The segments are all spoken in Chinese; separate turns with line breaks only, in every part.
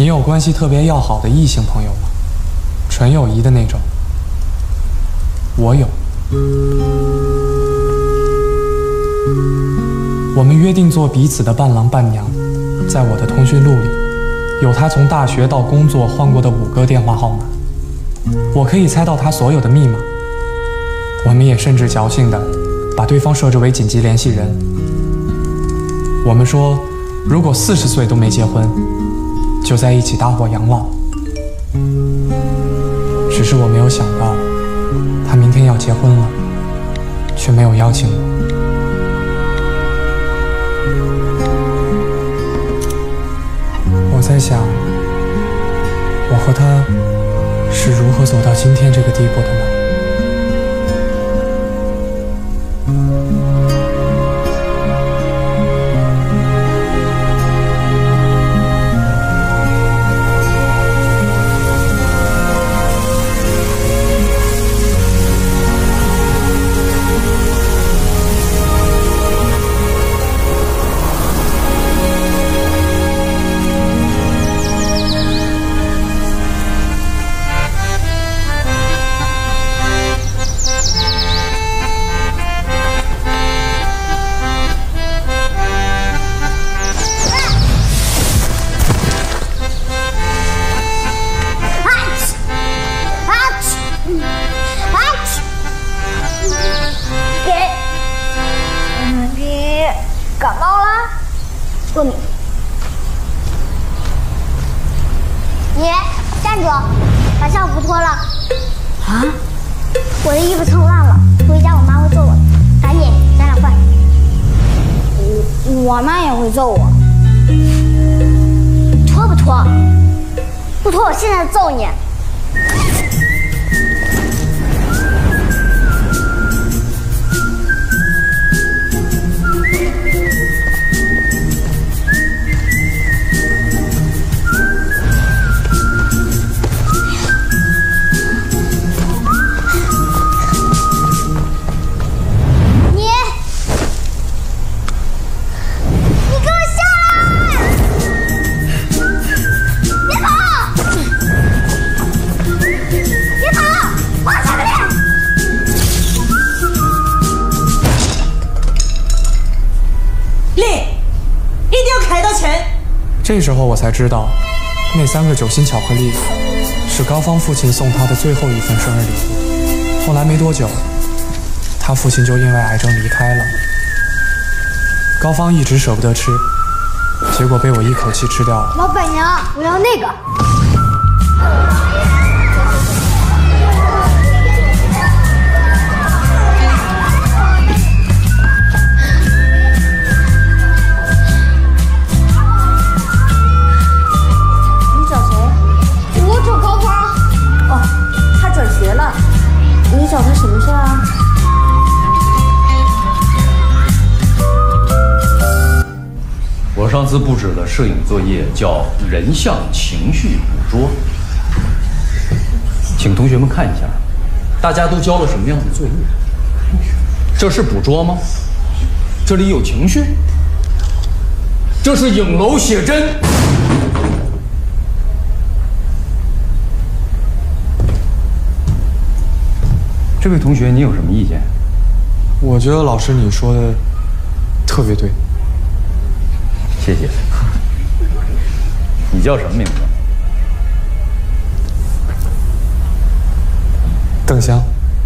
你有关系特别要好的异性朋友吗？纯友谊的那种？我有。我们约定做彼此的伴郎伴娘，在我的通讯录里，有他从大学到工作换过的5个电话号码，我可以猜到他所有的密码。我们也甚至侥幸地把对方设置为紧急联系人。我们说，如果40岁都没结婚，就在一起大伙养老。只是我没有想到，他明天要结婚了，却没有邀请我。我在想，我和他是如何走到今天这个地步的呢？
我妈也会揍我，脱不脱？不脱，我现在揍你！
这时候我才知道，那3个酒心巧克力是高芳父亲送他的最后一份生日礼物。后来没多久，他父亲就因为癌症离开了。高芳一直舍不得吃，结果被我一口气吃掉了。
老板娘，我要那个。
你找他什么事啊？
我上次布置的摄影作业叫人像情绪捕捉，请同学们看一下，大家都交了什么样的作业？这是捕捉吗？这里有情绪？这是影楼写真。这位同学，你有什么意见？
我觉得老师你说的特别对。
谢谢。你叫什么名字？
邓香。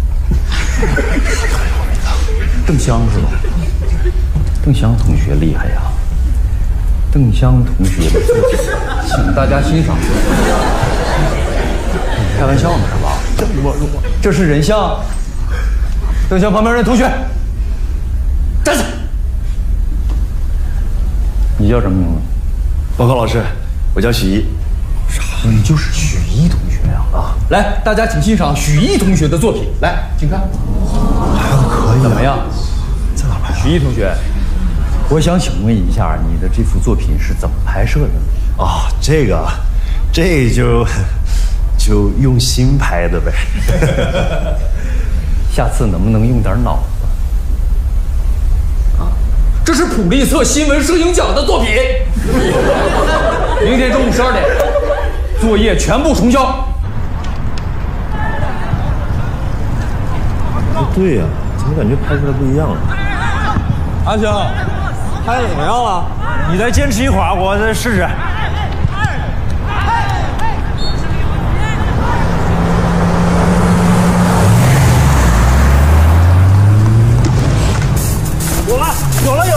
邓香是吧？邓香同学厉害呀！邓香同学的作品，请大家欣赏。开玩笑呢是吧？这是人像。邓香旁边那同学，站起来！你叫什么名字？
报告老师，我叫许一。
啥？你就是许一同学呀！啊，来，大家请欣赏许一同学的作品。来，请看。
还可以。
怎么样？
在哪拍？
许一同学，我想请问一下，你的这幅作品是怎么拍摄的？
哦，这就用心拍的呗。
下次能不能用点脑子？啊，这是普利策新闻摄影奖的作品。明天中午12点， 作业全部重交。
不对呀，怎么感觉拍出来不一样了？
阿星，拍的怎么样了？
你再坚持一会儿，我再试试。有了！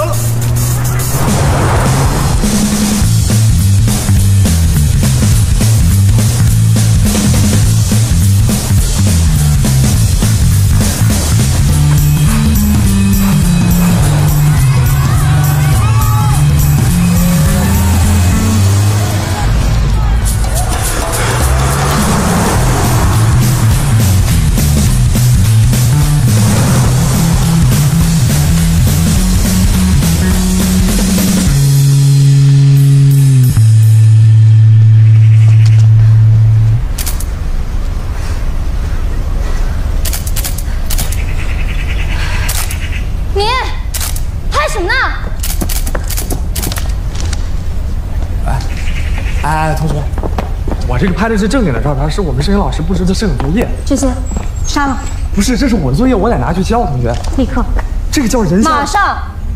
同学，我这个拍的是正经的照片，是我们摄影老师布置的摄影作业。
这些删了。
不是，这是我的作业，我得拿去交。同学，
立刻。
这个叫人像。
马上。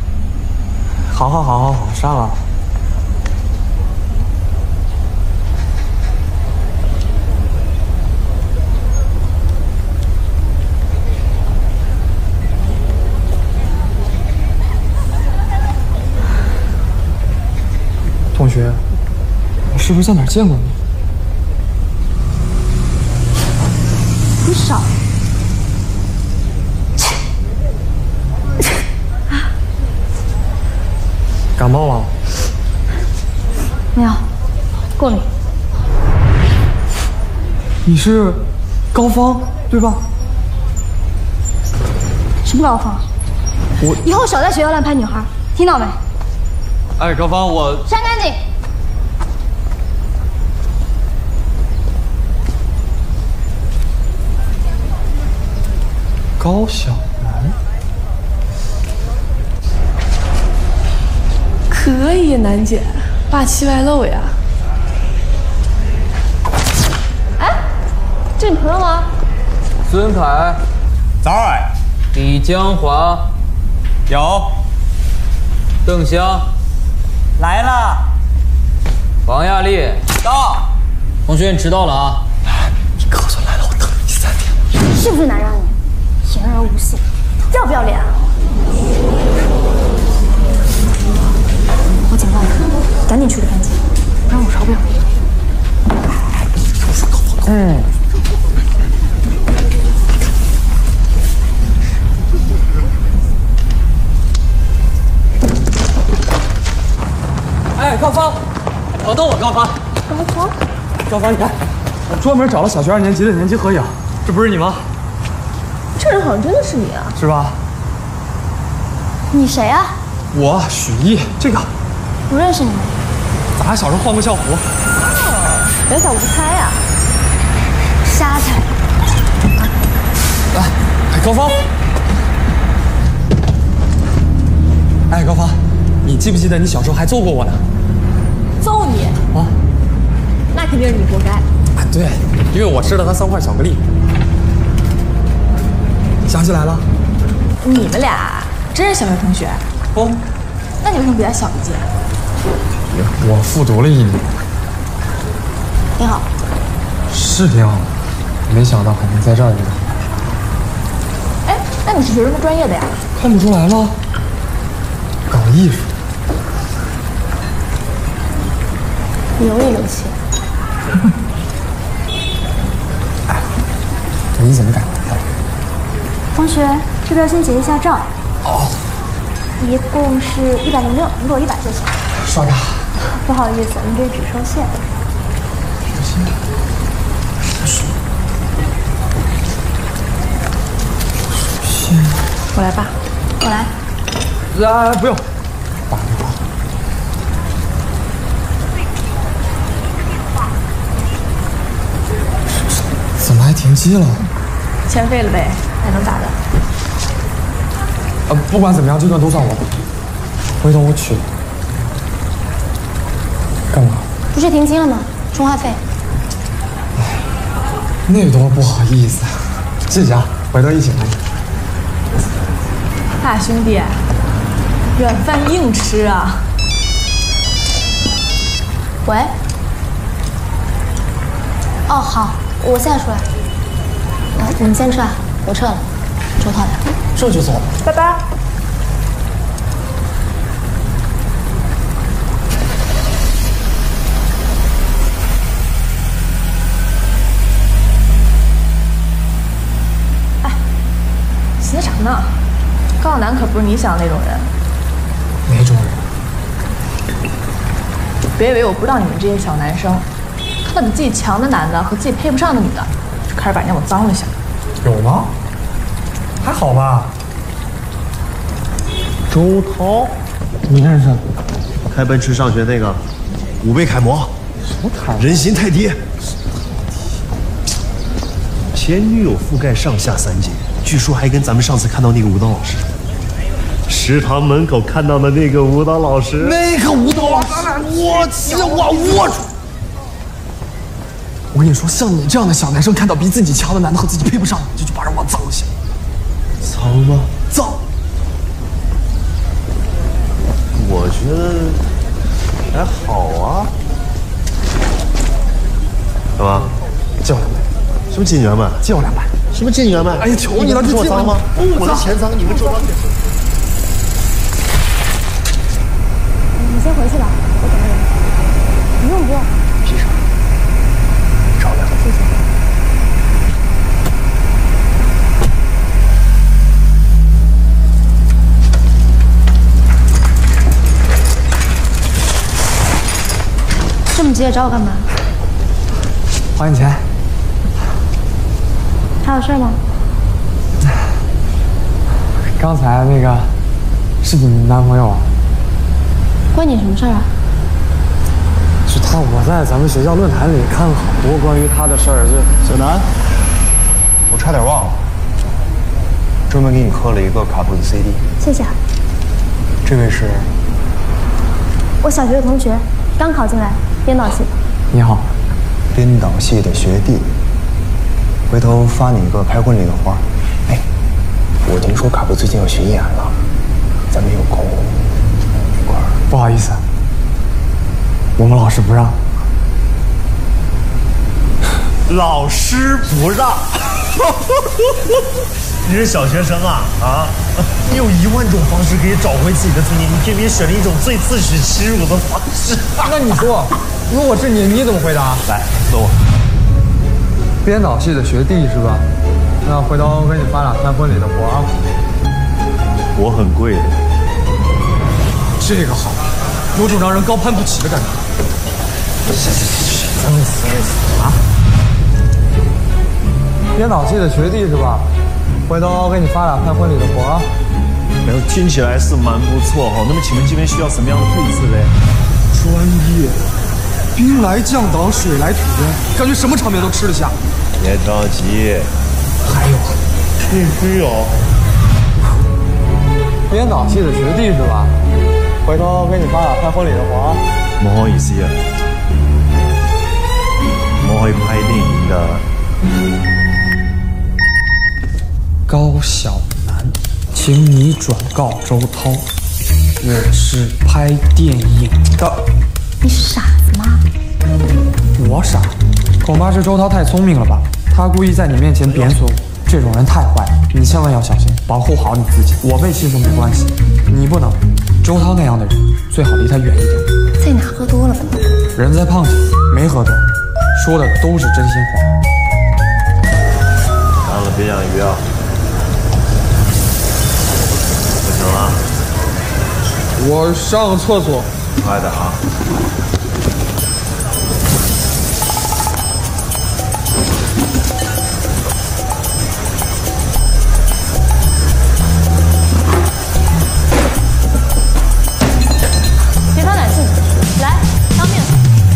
好，删了。同学。是不是在哪儿见过你？
你少！
感冒了？
没有，过敏。
你是高芳对吧？
什么高芳？
我
以后少在学校乱拍女孩，听到没？
哎，高芳，我
删干净。
高晓楠，
可以，楠姐，霸气外露呀！
哎，这你朋友吗？
孙凯，
早儿，
李江华，
有，
邓香，
来了，
王亚丽，
到。
同学，你迟到了啊！
你告诉来了，我等你3天。
是不是难让你？言而无信，要不要脸啊？我警告你，赶紧去个干净，不然我饶不了你。
哎，高芳，等等我，高芳。高芳，你看，我专门找了小学2年级的年级合影，这不是你吗？
这人好像真的是你啊！
是吧？
你谁啊？
我许毅，这个
不认识你们。
咱俩小时候换过校服。
别想不开呀！
瞎猜。
哎，高芳。哎，高芳，你记不记得你小时候还揍过我呢？
揍你
啊？
那肯定是你活该。
啊，对，因为我吃了他3块巧克力。想起来了？
你们俩真是小学同学？
哦，
那你为什么比他小一届？
我复读了1年。
挺好。
是挺好，没想到还能在这儿遇到。
哎，那你是学什么专业的呀？
看不出来了，搞艺术。
你有勇气。
哎，你怎么敢来？
同学，这边先结一下账。
哦。
一共是106，你给我100就行。
刷卡。
不好意思，您这只收现。
我来吧。
我来。
啊，不用。打电话。怎么还停机了？
欠费了呗，还能咋的？
不管怎么样，这段都算我的。回头我取。干嘛？
不是停机了吗？充话费。
那多不好意思，谢谢啊，回头一起来。
大兄弟，软饭硬吃啊！
喂。哦，好，我现在出来。你们先吃啊，我撤了。周涛来，
这就走了。
拜拜。哎，寻思啥呢？高晓楠可不是你想的那种人。
哪种人？
别以为我不知道你们这些小男生，看到比自己强的男的和自己配不上的女的，就开始把你往脏了想。
有吗？还好吧。
周涛，
你认识？
开奔驰上学那个，5倍楷模，
什么楷模？
人形泰迪，前女友覆盖上下3节，据说还跟咱们上次看到那个舞蹈老师，食堂门口看到的那个舞蹈老师，
那个舞蹈老师，我跟你说，像你这样的小男生，看到比自己强的男的和自己配不上，就把人往脏了想。
脏吗？脏。我觉得还好啊。干嘛？
借我200。
什么金元们？
借我200。
什么金元们？
哎呀，求你了，
这我脏吗？我的钱脏，你们周到点。
你先回去吧，我等着人。不用不用。
披上。照亮。
谢谢。这么急着找我干嘛？
还你钱。
还有事吗？
刚才那个是你男朋友啊？
关你什么事儿啊？
是他，我在咱们学校论坛里看了好多关于他的事儿。
小南，我差点忘了，专门给你刻了一个卡布的 CD。
谢谢啊。
这位是？
我小学的同学，刚考进来，编导系的。
你好。
编导系的学弟。回头发你一个拍婚礼的花。哎，我听说卡布最近要巡演了，咱们有空一块儿。
不好意思，我们老师不让。
老师不让。你是小学生啊啊！你有10000种方式可以找回自己的尊严，你偏偏选了一种最自取其辱的方式。
那你说，如果是你，你怎么回答？
来，问我。
编导系的学弟是吧？那回头给你发俩看婚礼的活啊。
我很贵的。
这个好，有种让人高攀不起的感觉。啊！编导系的学弟是吧？回头给你发俩看婚礼的活啊。
然后听起来是蛮不错哈。那么请问这边需要什么样的配置嘞？
专业，兵来将挡，水来土掩，感觉什么场面都吃得下。
别着急，
还有，
必须有。
编导系的学弟是吧？回头给你发俩拍婚礼的活啊。
唔好意思啊，我可以拍电影的。
高晓楠，请你转告周涛，我是拍电影的。
你是傻子吗？
我傻？恐怕是周涛太聪明了吧？他故意在你面前贬损我，这种人太坏了，你千万要小心，保护好你自己。我被欺负没关系，你不能。周涛那样的人，最好离他远一点。
在哪喝多了吧你？
人在胖起，没喝多，说的都是真心话。
完了，别养鱼啊！不行了，
我上个厕所。
快点啊！
别发短信，来当面。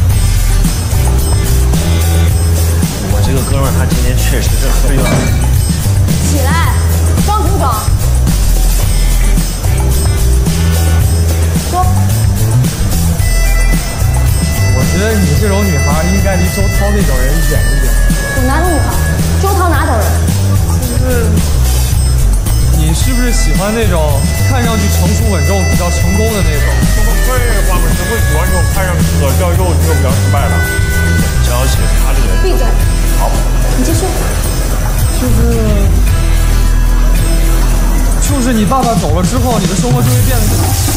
我这个哥们儿他今天确实是喝有点。
起来，装什么装？说。
是喜欢那种看上去成熟稳重、比较成功的那种？
这么废话吗？谁会喜欢这种看上去可笑又比较失败的？
娇姐，他这个人。
闭嘴！
好，
你继续。
就是你爸爸走了之后，你的生活就会变得。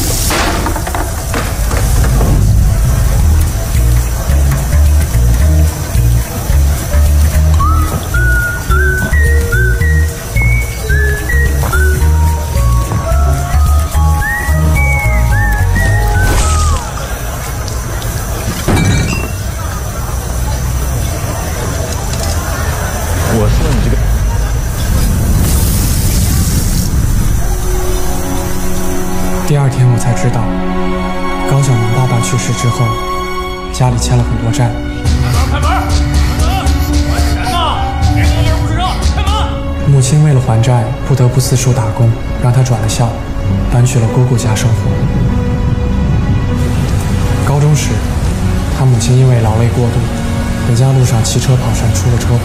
我说你这个。
第二天我才知道，高晓楠爸爸去世之后，家里欠了很多债。
开门！还钱呢！别跟人不是人！开门！
母亲为了还债，不得不四处打工，让他转了校，搬去了姑姑家生活。高中时，他母亲因为劳累过度，回家路上骑车跑山出了车祸。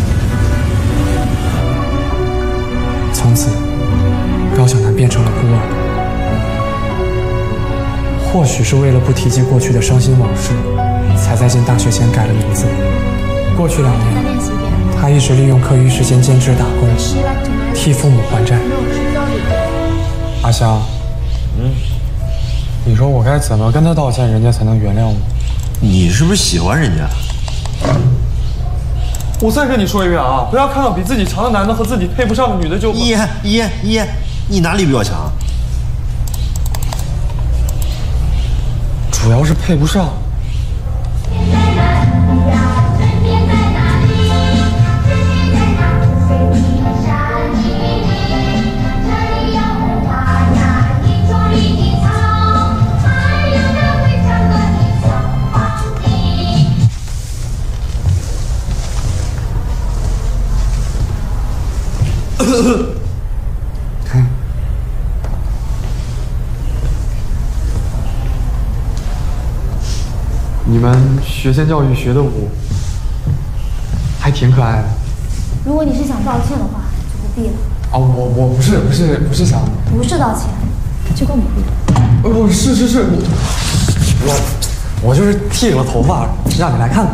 从此，高晓楠变成了孤儿。或许是为了不提及过去的伤心往事，才在进大学前改了名字。过去2年，他一直利用课余时间兼职打工，替父母还债。阿香，你说我该怎么跟他道歉，人家才能原谅我？
你是不是喜欢人家？
我再跟你说一遍啊，不要看到比自己强的男的和自己配不上的女的就……
你哪里比我强？
主要是配不上。你们学前教育学的舞还挺可爱的。
如果你是想道歉的话，就不必了。
啊，我不是想，
不是道歉，就更不必了。
不是，我就是剃了头发，让你来看看。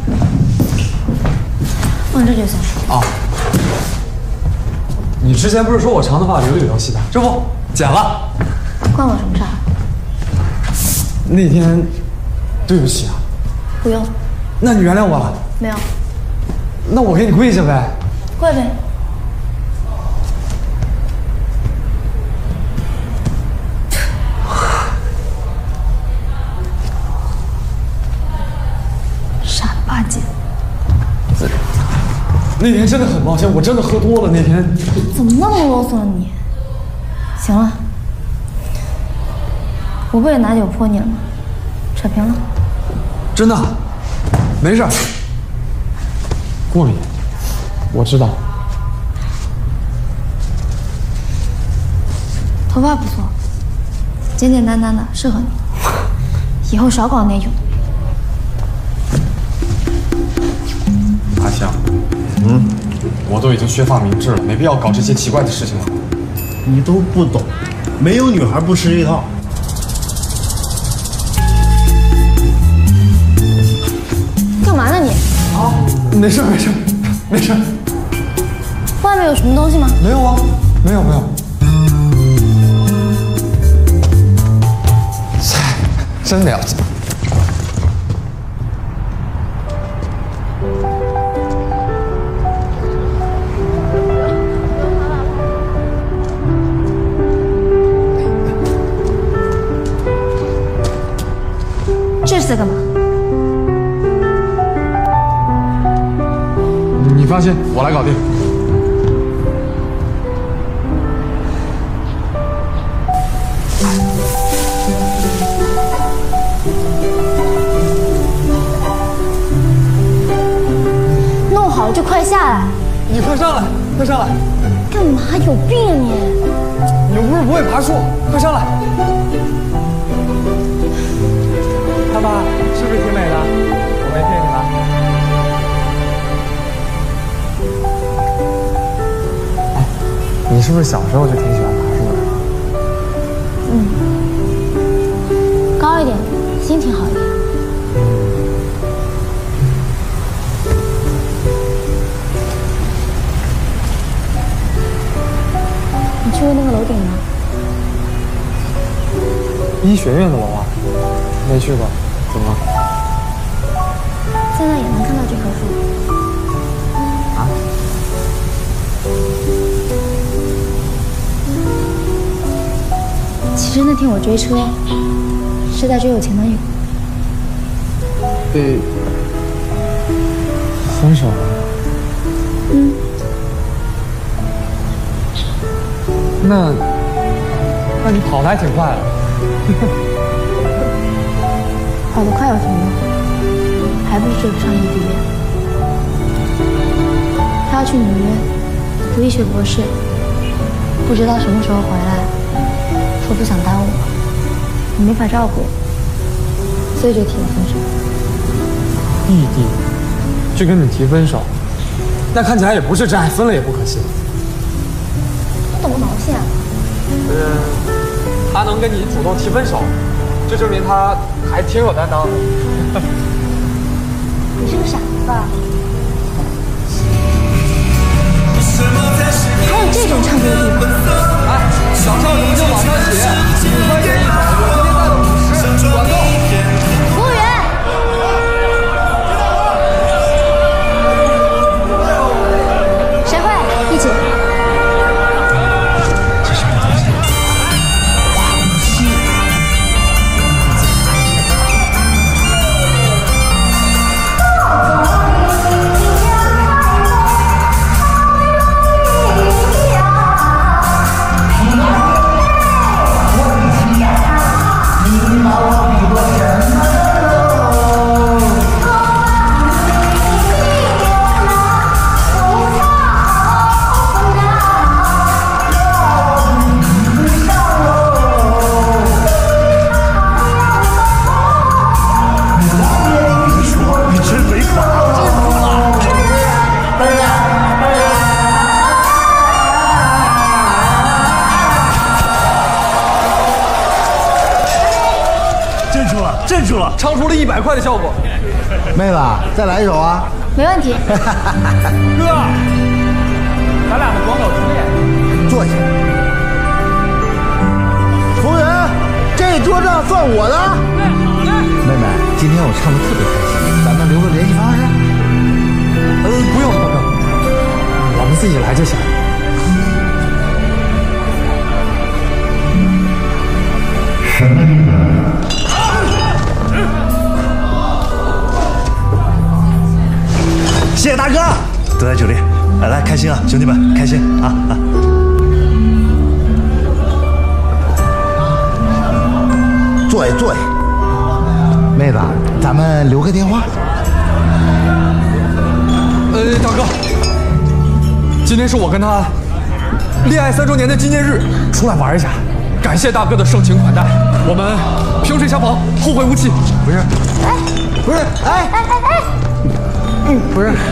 放这就行。
啊，你之前不是说我长头发留一留细的，这不剪了？
关我什么事儿？
那天。对不起啊，
不用。
那你原谅我了？
没有。
那我给你跪下呗。
跪呗。傻了吧唧。
那天真的很抱歉，我真的喝多了。那天
怎么那么啰嗦了你？行了，我不也拿酒泼你了吗？扯平了。
真的，没事。过敏，我知道。
头发不错，简简单单的，适合你。以后少搞那种。
阿香，我都已经削发明志了，没必要搞这些奇怪的事情了。
你都不懂，没有女孩不吃这套。
干嘛呢你？
啊，没事。
外面有什么东西吗？
没有啊，没有。真了解。
这是在干嘛？
你放心，我来搞定。
弄好了就快下来。
你快上来，快上来！
干嘛？有病啊你！
你又不是不会爬树，快上来！看吧，是不是挺美的？我没骗你吧？哎，你是不是小时候就挺喜欢爬
高一点，心情好一点。你去过那个楼顶吗？
医学院的楼啊，没去过，怎么了？
在那也能看到这棵树。
啊？
其实那天我追车，是在追我前男友。
分手了？那你跑得还挺快的。
跑得快有什么用？还不是追不上异地恋。他要去纽约读医学博士，不知道什么时候回来，说不想耽误我，我没法照顾我，所以就提了分手。
异地就跟你提分手，那看起来也不是真爱，分了也不可惜。
不懂个毛线啊！
他能跟你主动提分手，这证明他还挺有担当的。
你是个傻子吧？还有这种唱歌的地方？
哎，想唱什么就往上写，5块钱一首，我今天带了50，管够。
服务员，谁会？一起。
镇住了，
唱出了100块的效果。
妹子，再来一首啊！
没问题。
哥，咱俩的广岛之恋。
坐下。服务员，这桌账算我的。妹妹，今天我唱的特别开心，咱们留个联系方式。
不用，我们自己来就行。
什么意思？
谢谢大哥，德莱酒店，来开心啊，兄弟们，开心啊！
坐下，坐下。妹子，咱们留个电话。
大哥，今天是我跟他恋爱3周年的纪念日，出来玩一下，感谢大哥的盛情款待，我们萍水相逢，后会无期。不是，不是，不是。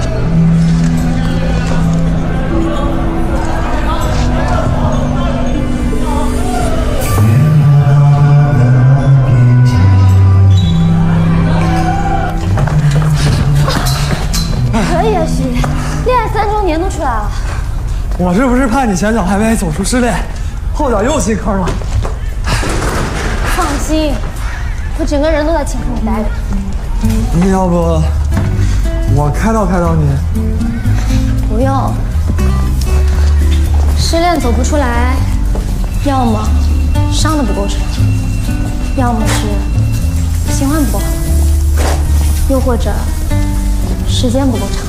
可以啊，徐，恋爱3周年都出来了。
我这不是怕你前脚还没走出失恋，后脚又进坑了。
放心，我整个人都在情坑里待着。
要不我开导你？
不用。失恋走不出来，要么伤得不够深，要么是新欢不够好，又或者时间不够长。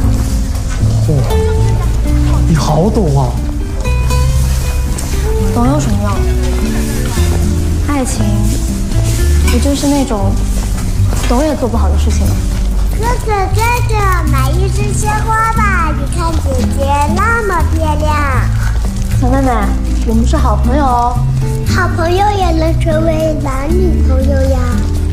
你好懂啊！
懂有什么用？爱情不就是那种懂也做不好的事情吗？
哥哥，买一支鲜花吧！你看姐姐那么漂亮。
小妹妹，我们是好朋友哦。
好朋友也能成为男女朋友呀。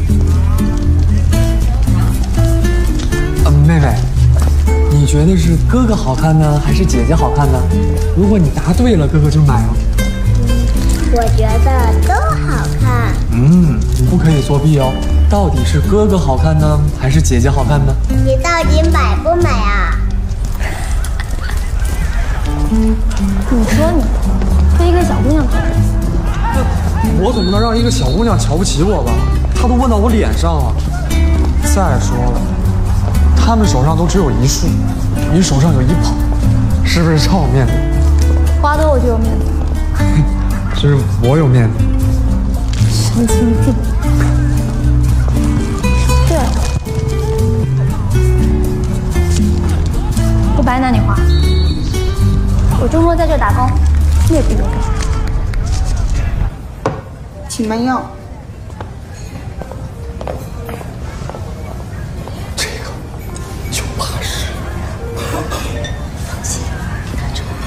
妹妹，你觉得是哥哥好看呢，还是姐姐好看呢？如果你答对了，哥哥就买了。
我觉得都好看。
你不可以作弊哦。到底是哥哥好看呢，还是姐姐好看呢？
你到底美不美啊？
你说你对一个小姑娘看，
我总不能让一个小姑娘瞧不起我吧？她都问到我脸上了。再说了，他们手上都只有1束，你手上有1捧，是不是超有面子？
花多我就有面子。
是我有面子。
神经病。对了，不白拿你花。我周末在这打工，你也不给我干。
请慢用。
这个就怕是。
放心，看着我。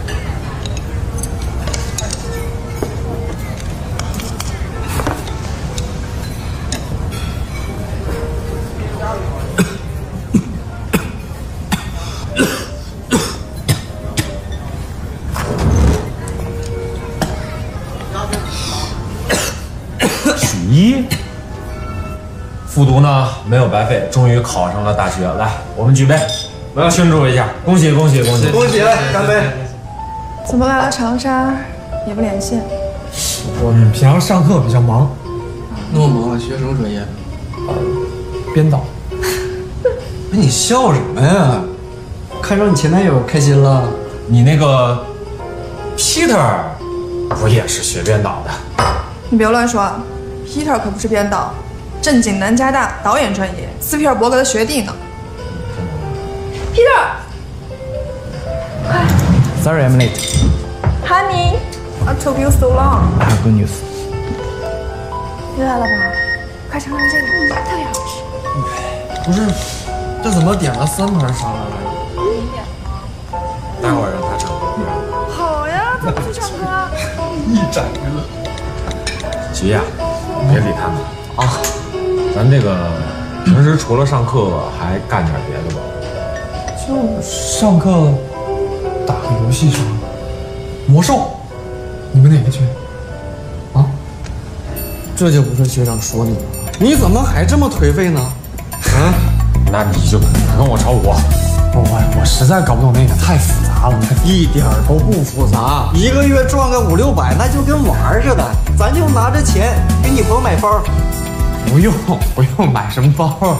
复读呢没有白费，终于考上了大学。来，我们举杯，我要庆祝一下，恭喜恭喜恭喜！
恭喜，干杯！
怎么来了长沙也不联系？
我平常上课比较忙。
那么忙了，学什么专业？
编导。
哎，你笑什么呀？看上你前男友开心了？
你那个 Peter 不也是学编导的？
你别乱说，Peter 可不是编导，正经南加大导演专业，斯皮尔伯格的学弟呢。Peter， 快
Sorry, I'm late.
Honey, I took you so long.
I have good news.
回来了吧？快尝尝这个，特别好吃。
不是，这怎么点了3盘沙拉来着？
待会儿让他唱。
好呀，咱们去唱歌啊！
一展娱乐。
吉呀，别理他们啊。咱这个平时除了上课还干点别的吧？
就上课打个游戏什么的。魔兽，你们哪个群？啊？
这就不是学长说你了，你怎么还这么颓废呢？
那你就跟我炒股。
我实在搞不懂那个，太复杂了。
一点都不复杂，一个月赚个500-600，那就跟玩似的。咱就拿着钱给你朋友买包。
不用买什么包。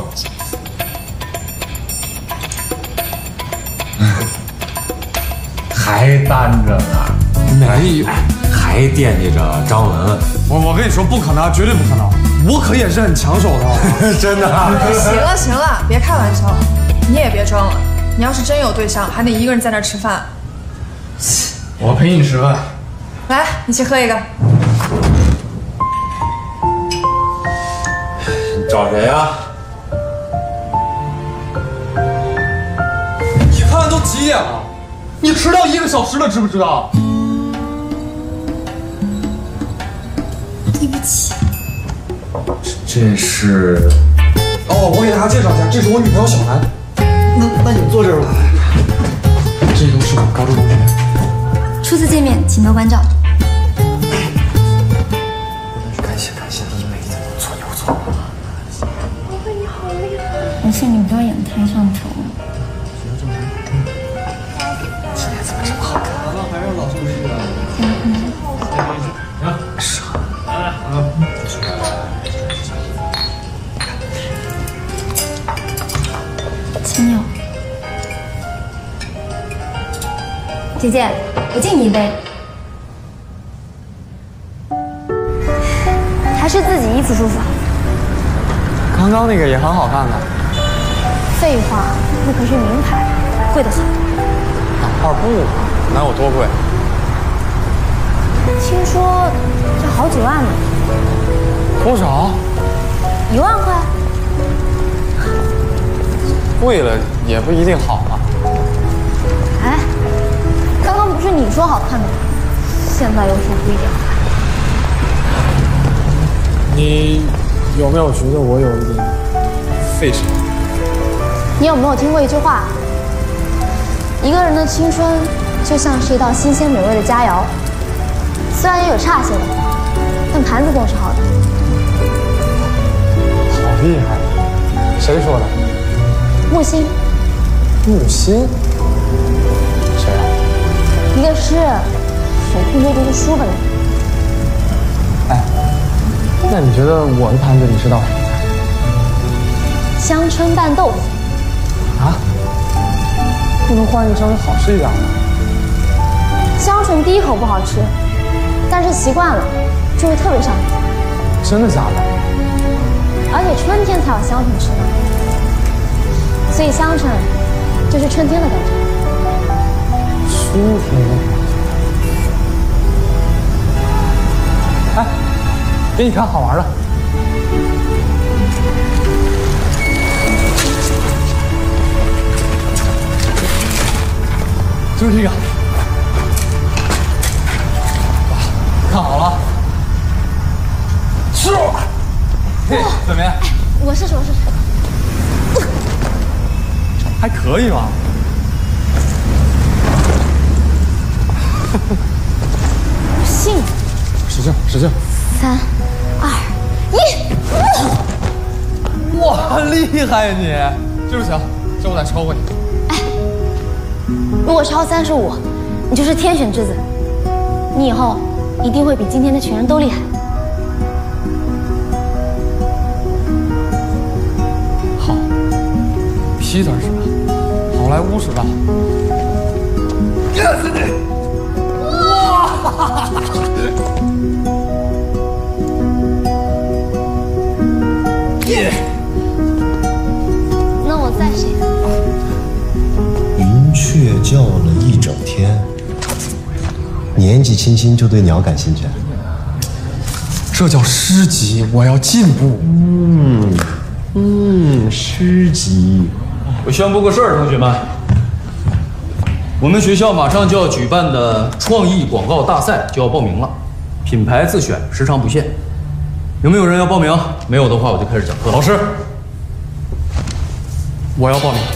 还单着呢，
没有，
还惦记着张文。
我跟你说，不可能，绝对不可能。我可也是很抢手的，
真的。
行了，别开玩笑了，你也别装了。你要是真有对象，还得一个人在那吃饭。
我陪你吃饭。
来，一起喝一个。
你找谁呀？
你看都几点了？你迟到1个小时了，知不知道？
对不起。
这是……
哦，我给大家介绍一下，这是我女朋友小兰。
那你坐这儿吧。
这都是我高中同学。
初次见面，请多关照。
感谢，一辈子错就错了。
你好厉害！没事，你不要眼太上头。
今天怎么这么好看？
还让老师试啊？
是啊。
亲友，姐姐，我敬你一杯。还是自己衣服舒服。
刚刚那个也很好看的。
废话，那可是名牌，贵得很。
2块布，哪有多贵？
听说这好几万呢。
多少
？1万块。
贵了也不一定好啊。
哎，刚刚不是你说好看的吗？现在又说不一定好看。
你有没有觉得我有一点费神？
你有没有听过一句话？一个人的青春就像是一道新鲜美味的佳肴， 虽然也有差些的，但盘子总是好的。
好厉害！谁说的？
木心。
木心？谁啊？
一个是守护阅读的书的人。
哎，那你觉得我的盘子里是道什么菜？
香椿拌豆腐。
啊？不能换一个稍微好吃一点的？
香椿第一口不好吃，但是习惯了就会特别上瘾。
真的假的？
而且春天才有香椿吃呢，所以香椿就是春天的感觉。
春天的感觉。哎，给你看好玩的。就是这个。看好了。是。嘿，怎么样？
我试试。
还可以吧。
不信。
使劲，使劲。
3、2、1。
哇，厉害呀你！这不行，这我得超过你。
哎，如果超35，你就是天选之子。你以后一定会比今天的全人都厉害。
好，Peter 是吧？好莱坞是吧？哇！耶！
那我再试一次。
云雀叫了一整天，年纪轻轻就对鸟感兴趣。
这叫诗集，我要进步。
诗集。
我宣布个事儿，同学们，我们学校马上就要举办的创意广告大赛就要报名了，品牌自选，时长不限。有没有人要报名？没有的话，我就开始讲课。老师，
我要报名。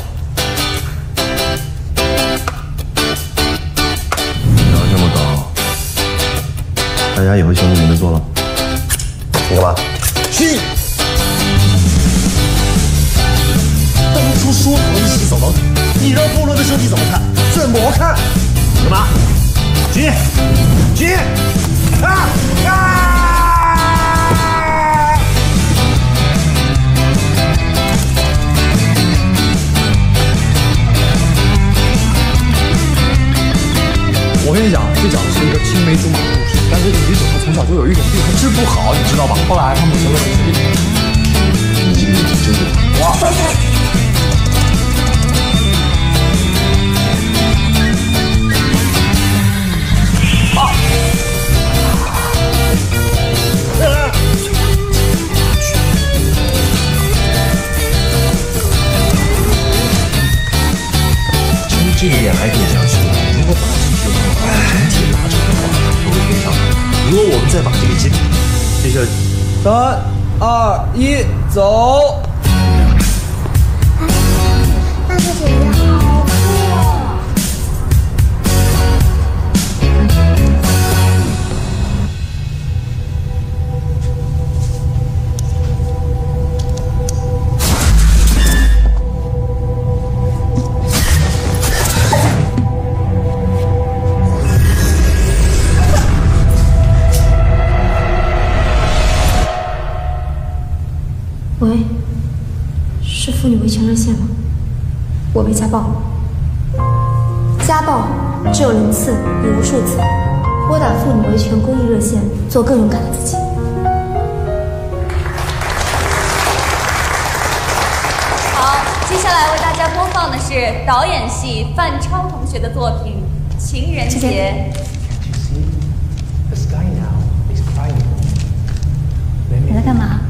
长这么高，大家以后兄弟没得做了。你干嘛？
去！当初说好一起走楼梯，你让部落的兄弟怎么看？怎么看？干嘛？起！起！啊！
我跟你讲，这讲的是一个青梅竹马的故事，但这个女主她从小就有一种病，她治不好，你知道吧？后来他们得了艾滋病。
你真的哇！从这个点还可以相信，如果把这句话整体拉长的话，都会跟上。如果我们再把这个接下去
，3、2、1，走。
那个姐姐好酷哦！
喂，是妇女维权热线吗？我被家暴，家暴只有0次，也无数次。拨打妇女维权公益热线，做更勇敢的自己。
好，接下来为大家播放的是导演系范超同学的作品《情人节》。
你在干嘛？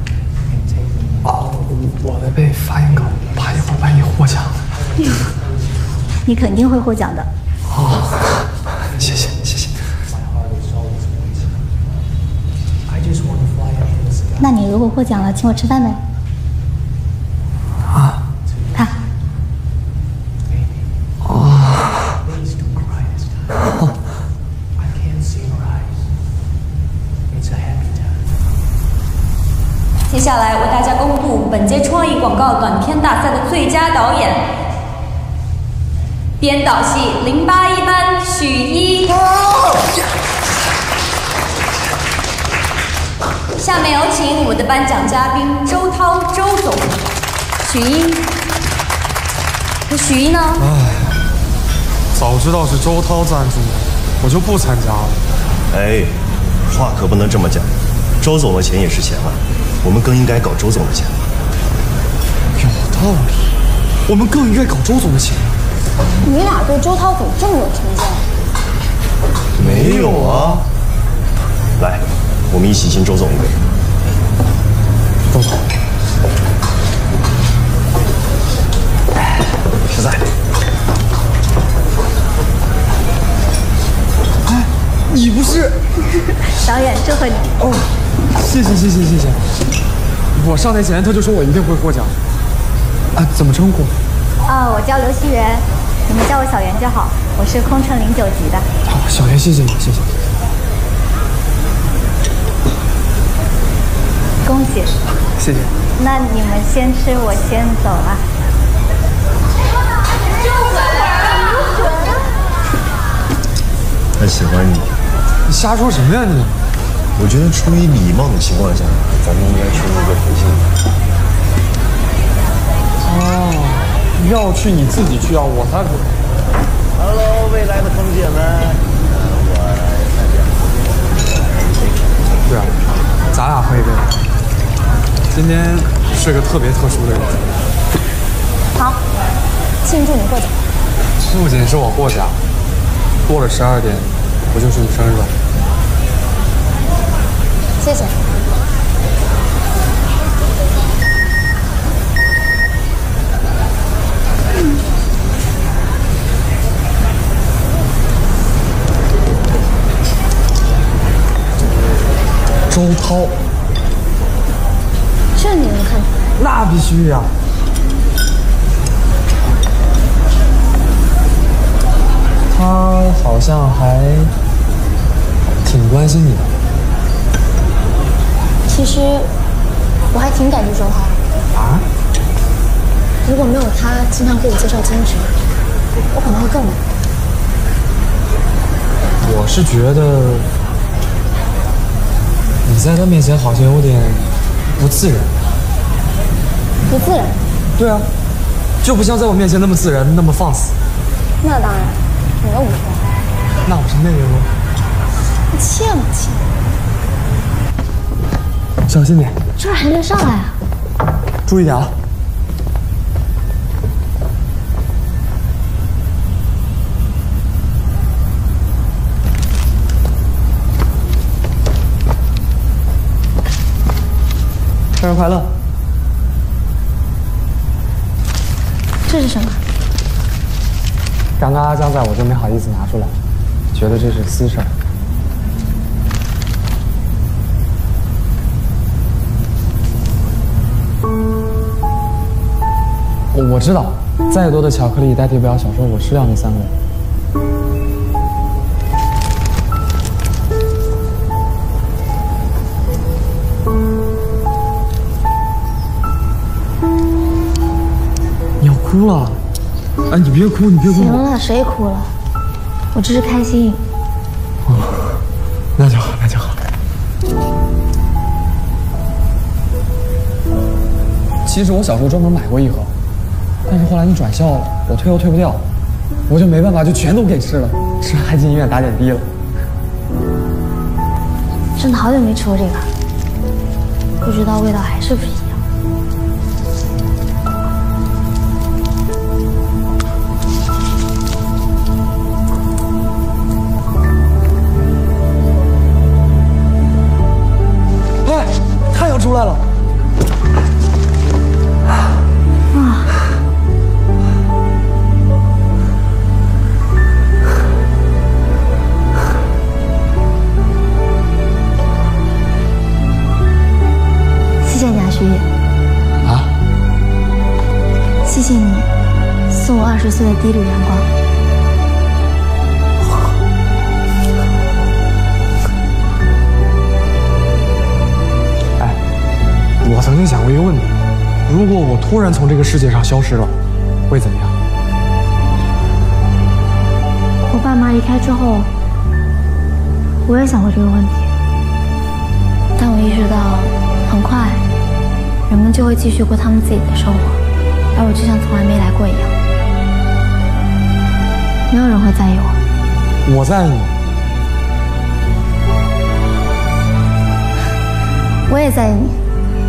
我在背发言稿，怕一会儿万一获奖。
你肯定会获奖的。
哦，谢谢谢谢。
那你如果获奖了，请我吃饭呗。
啊？
看。
哦。
接下来为大家公布本届创意广告短片大赛的最佳导演，编导系081班许一。下面有请我们的颁奖嘉宾周涛周总。许一，许一呢？
唉，早知道是周涛赞助，我就不参加了。
哎，话可不能这么讲，周总的钱也是钱啊，我们更应该搞周总的钱吧。
有道理，我们更应该搞周总的钱。
你俩对周涛怎么这么有成见？
没有啊。来，我们一起敬周总一杯。
周总。
实在。
哎，你不是
导演，祝贺你！
哦，谢谢。我上台前他就说我一定会获奖。啊，怎么称呼？
我叫刘希媛，你们叫我小袁就好。我是空乘09级的。
好，小袁，谢谢你，谢谢。
恭喜！
谢谢。
那你们先吃，我先走了。
他喜欢你。
你瞎说什么呀你？
我觉得出于礼貌的情况下，咱们应该去那个培训。
哦，要去你自己去啊，我才不。
Hello， 未来的空姐们，我再见。
对啊，咱俩喝一杯。今天是个特别特殊的日子。
好，庆祝你获奖。
不仅是我获奖，过了12点，不就是你生日了？
谢谢。
周涛，
这你能看出来？
那必须呀！他好像还挺关心你的。
其实我还挺感激周涛。
啊？
如果没有他经常给我介绍兼职，我可能会更忙。
我是觉得你在他面前好像有点不自然。
不自然？
对啊，就不像在我面前那么自然，那么放肆。
那当然，你又不说。
那我是妹妹吗？
你欠不欠？
小心点。
这儿还没上来啊！
注意点啊！生日快乐！
这是什么？
刚刚阿江在，我就没好意思拿出来，觉得这是私事儿。我知道，再多的巧克力代替不了小时候我吃掉那3个人。你要哭了？哎，你别哭，你别哭。
行了，谁哭了？我只是开心。
哦，那就好，那就好。其实我小时候专门买过1盒，但是后来你转校了，我退又退不掉，我就没办法，就全都给吃了，吃完还进医院打点滴了。
真的好久没吃过这个，不知道味道还是不是一样。
哎，太阳出来了！
谢谢你啊，徐烨。
啊？
谢谢你送我20岁的第一缕阳光。
哎，我才曾想过一个问题：如果我突然从这个世界上消失了，会怎么样？
我爸妈离开之后，我也想过这个问题，但我意识到，很快人们就会继续过他们自己的生活，而我就像从来没来过一样。没有人会在意我。
我在意你。
我也在意你。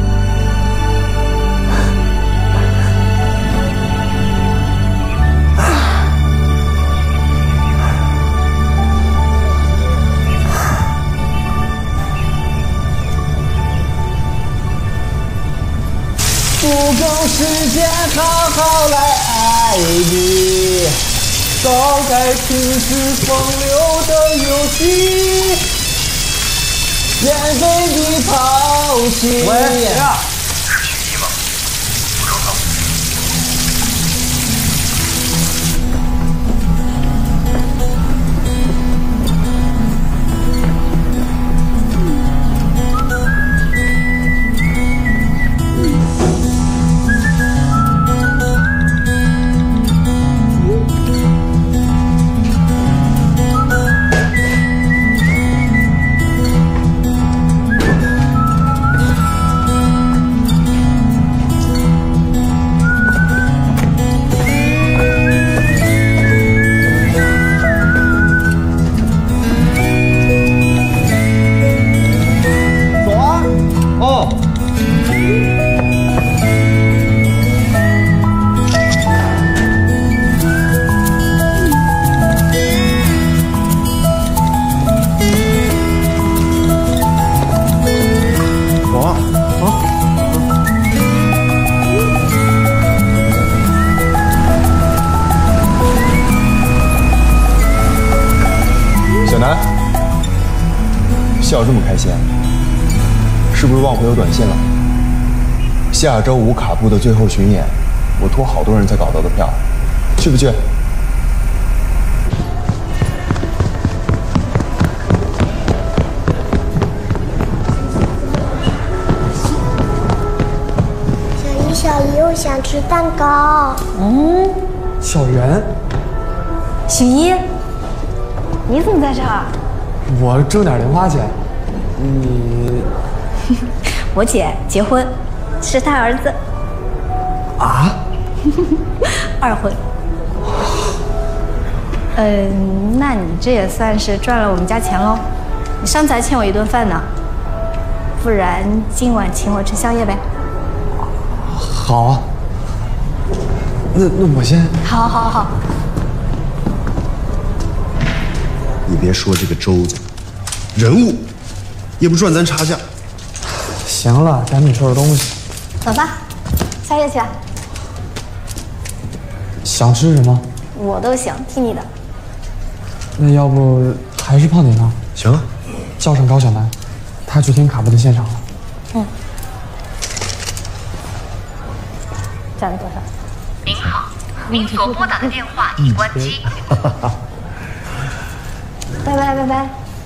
不够时间好好来爱你，早该停止风流的游戏，免费的抛弃。
喂，谁啊？
是许一吗？不收到。
笑这么开心，是不是忘回我短信了？下周五卡布的最后巡演，我托好多人才搞到的票，去不去？
小姨，我想吃蛋糕。
小圆，
许一，你怎么在这儿？
我挣点零花钱。你，
我姐结婚，是她儿子。
啊？
二婚。那你这也算是赚了我们家钱喽。你上次还欠我一顿饭呢，不然今晚请我吃宵夜呗。
好啊。那我先。
好。
你别说这个周子，人物也不赚咱差价。
行了，赶紧收拾东西。
走吧，宵夜去吧。
想吃什么？
我都行，听你的。
那要不还是泡你呢？
行啊，
叫上高晓楠，他去听卡布的现场了。
站在多少？
您好，您所拨打的电话已关机。
拜拜。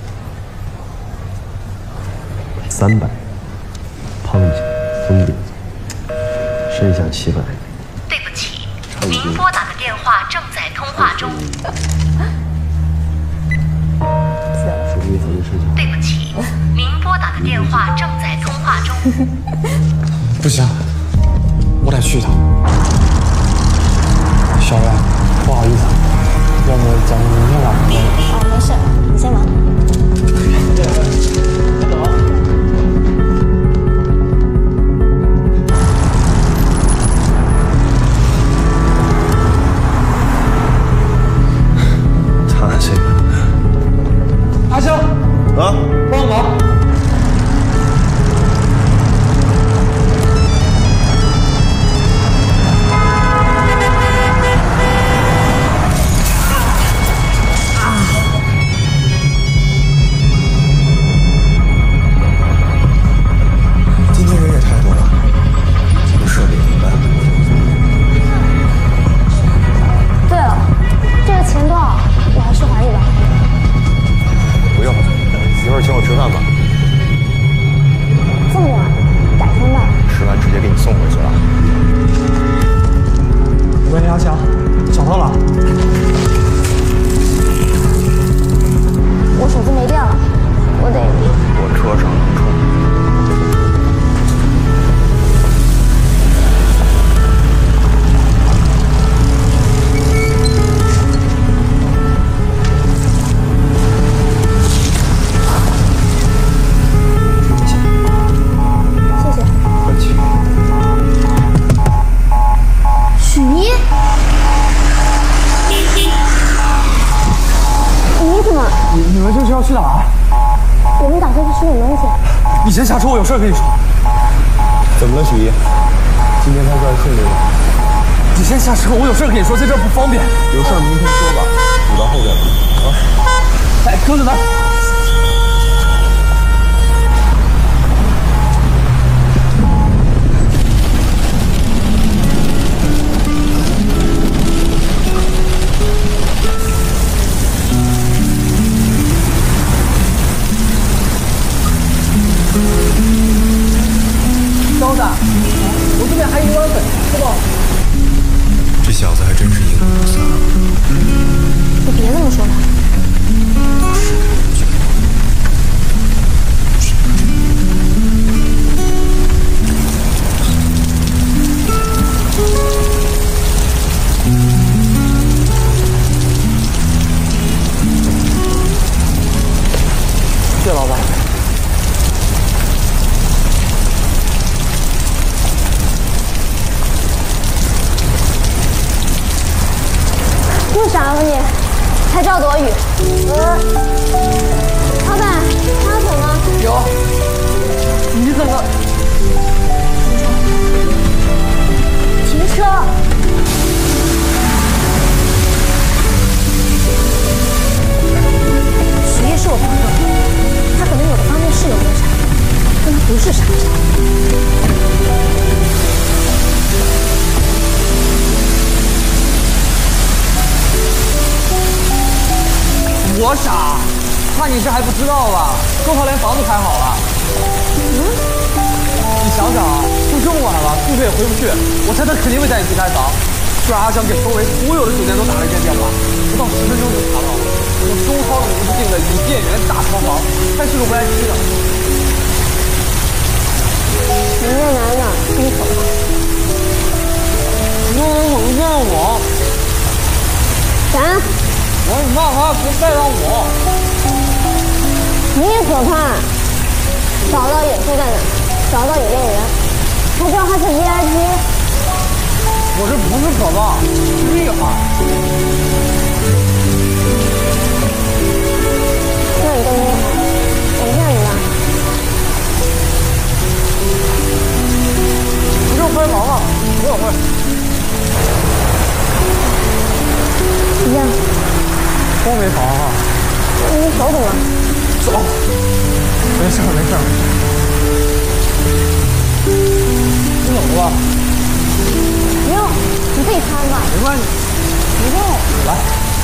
300，胖姐，封顶，剩下700。
对不起，您拨打的电话正在通话中。对不起，您拨打的电话正在通话中。
不行，我得去一趟。小袁，不好意思，要不咱们明天晚上再。
没事，你先忙。
他这个
阿香
啊，
帮忙。
你先下车，我有事跟你说。
怎么了，许一？今天他算顺利吗？
你先下车，我有事跟你说，在这儿不方便。
有事明天说吧，堵到后边了。啊！
哎，搁在哪儿？小子，我这边还有1碗粉，吃不？
这小子还真是阴魂不散。
你别那么说他。
谢谢老板。
又傻了你，才知道躲雨。老板，还有水吗？
有。你怎么？
停车！许烨是我朋友，他可能有的方面是有点傻，但他不是傻子。
我傻，那你这还不知道吧？周涛连房子开好了。你想想啊，都这么晚了，宿舍也回不去，我猜他肯定会带你去开房。虽然阿香给周围所有的酒店都打了一遍电话，不到10分钟就查到了，用周涛的名字订的伊甸园大床房，还是个 VIP 的。
你在哪呢？这么可怕？
你怎么见我？
啥？
我说你骂他别带上我。
你也可怕！找到野兔在哪？找到伊甸园，还知道他是 VIP。
我这不是可怕，是厉害。
那你更厉害，我不骗你了。
不就开房吗？我也会。
一样。
都没房啊。
你手怎么了？
走。没事没事。你怎么了？
不用，你自己擦吧。
没关系。
不用。
来。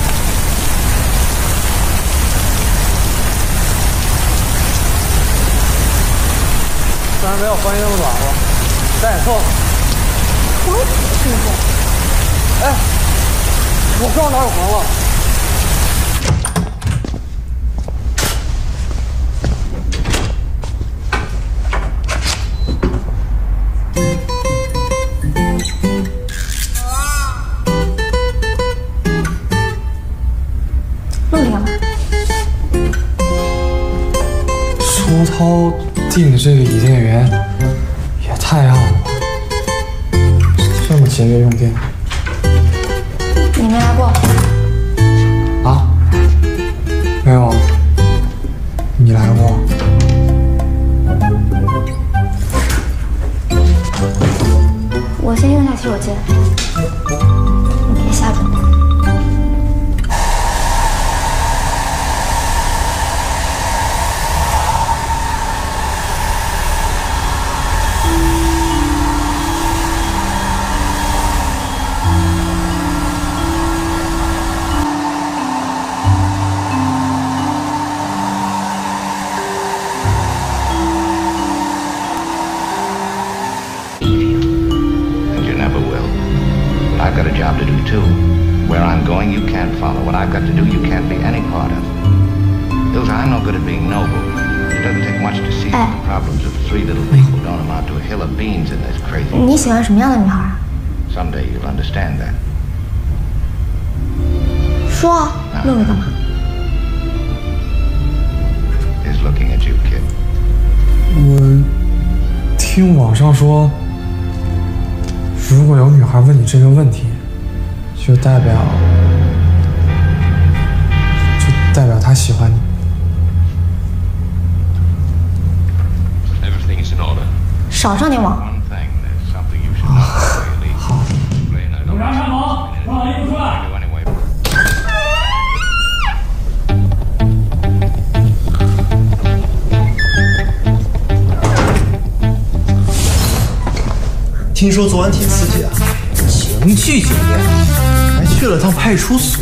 虽然没有翻译那么暖和，但也凑合。
光腿是不是？
哎，我知道哪有房了。
周涛订的这个伊甸园也太暗了吧，这么节约用电。
你没来过？
啊？没有。你来过？
我先用下洗手间，你别瞎转。
I've got a job to do too. Where I'm going, you can't follow. What I've got to do, you can't be any part of. Ilsa, I'm no good at being noble. It doesn't take much to see that the problems of 3 little people don't amount to a hill of beans in this crazy world.
你喜欢什么样的女孩？
Someday you'll understand that.
说啊，愣着干嘛
Is looking at you, kid.
我听网上说，如果有女孩问你这个问题，就代表她喜欢你。
少上点网。
好。
有啥看房？穿好衣服出来。
听说昨晚挺刺激啊，
情趣酒店，
还去了趟派出所。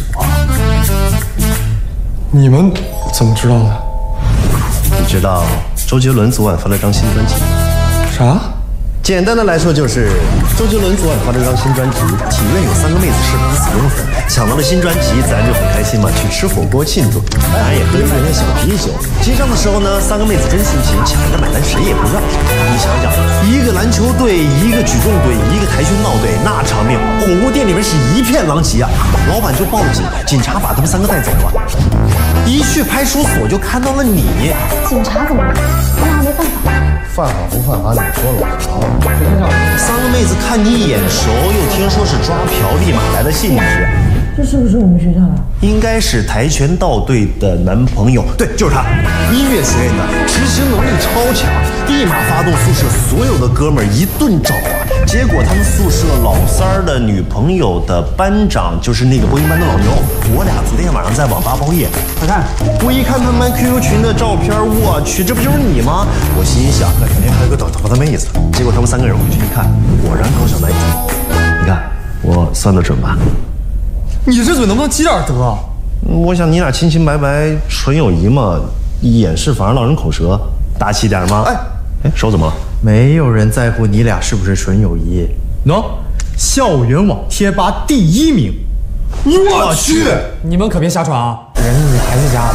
你们怎么知道的？
你知道周杰伦昨晚发了张新专辑吗？
啥？
简单的来说就是，周杰伦昨晚发了张新专辑，体院有3个妹子是他的死忠粉，抢到了新专辑，自然就很开心嘛，去吃火锅庆祝，当然也喝了一点点小啤酒。结账的时候呢，3个妹子真性情，抢着买单，谁也不让谁。你想想，一个篮球队，一个举重队，一个跆拳道队，那场面，火锅店里面是一片狼藉啊！老板就报了警，警察把他们3个带走了。一去派出所就看到了你。
警察怎么了？那还没犯法。
犯法不犯法，你说了我3个妹子看你眼熟，又听说是抓嫖，立马来了兴致。
这是不是我们学校的？
应该是跆拳道队的男朋友，对，就是他。音乐学院的，执行能力超强，立马发动宿舍所有的哥们儿一顿找啊。结果他们宿舍老三儿的女朋友的班长就是那个播音班的老牛，我俩昨天晚上在网吧包夜。快看，我一看他们班 QQ 群的照片，我去，这不就是你吗？我心想，那肯定还有个短头发的妹子。结果他们3个人回去一看，果然高小男子。你看我算得准吧？
你这嘴能不能积点德？
我想你俩清清白白，纯友谊嘛，掩饰反而落人口舌，大气点吗？哎，手怎么了？
没有人在乎你俩是不是纯友谊。
喏，校园网贴吧第1名。
我去！你们可别瞎传啊，人家女孩子家的。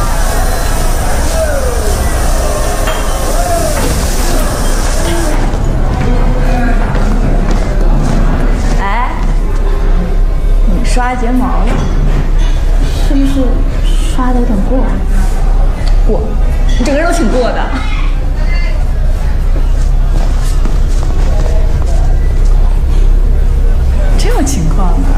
哎，你刷睫毛了？
是不是刷的有点过？
过，你整个人都挺过的。这种情况呢？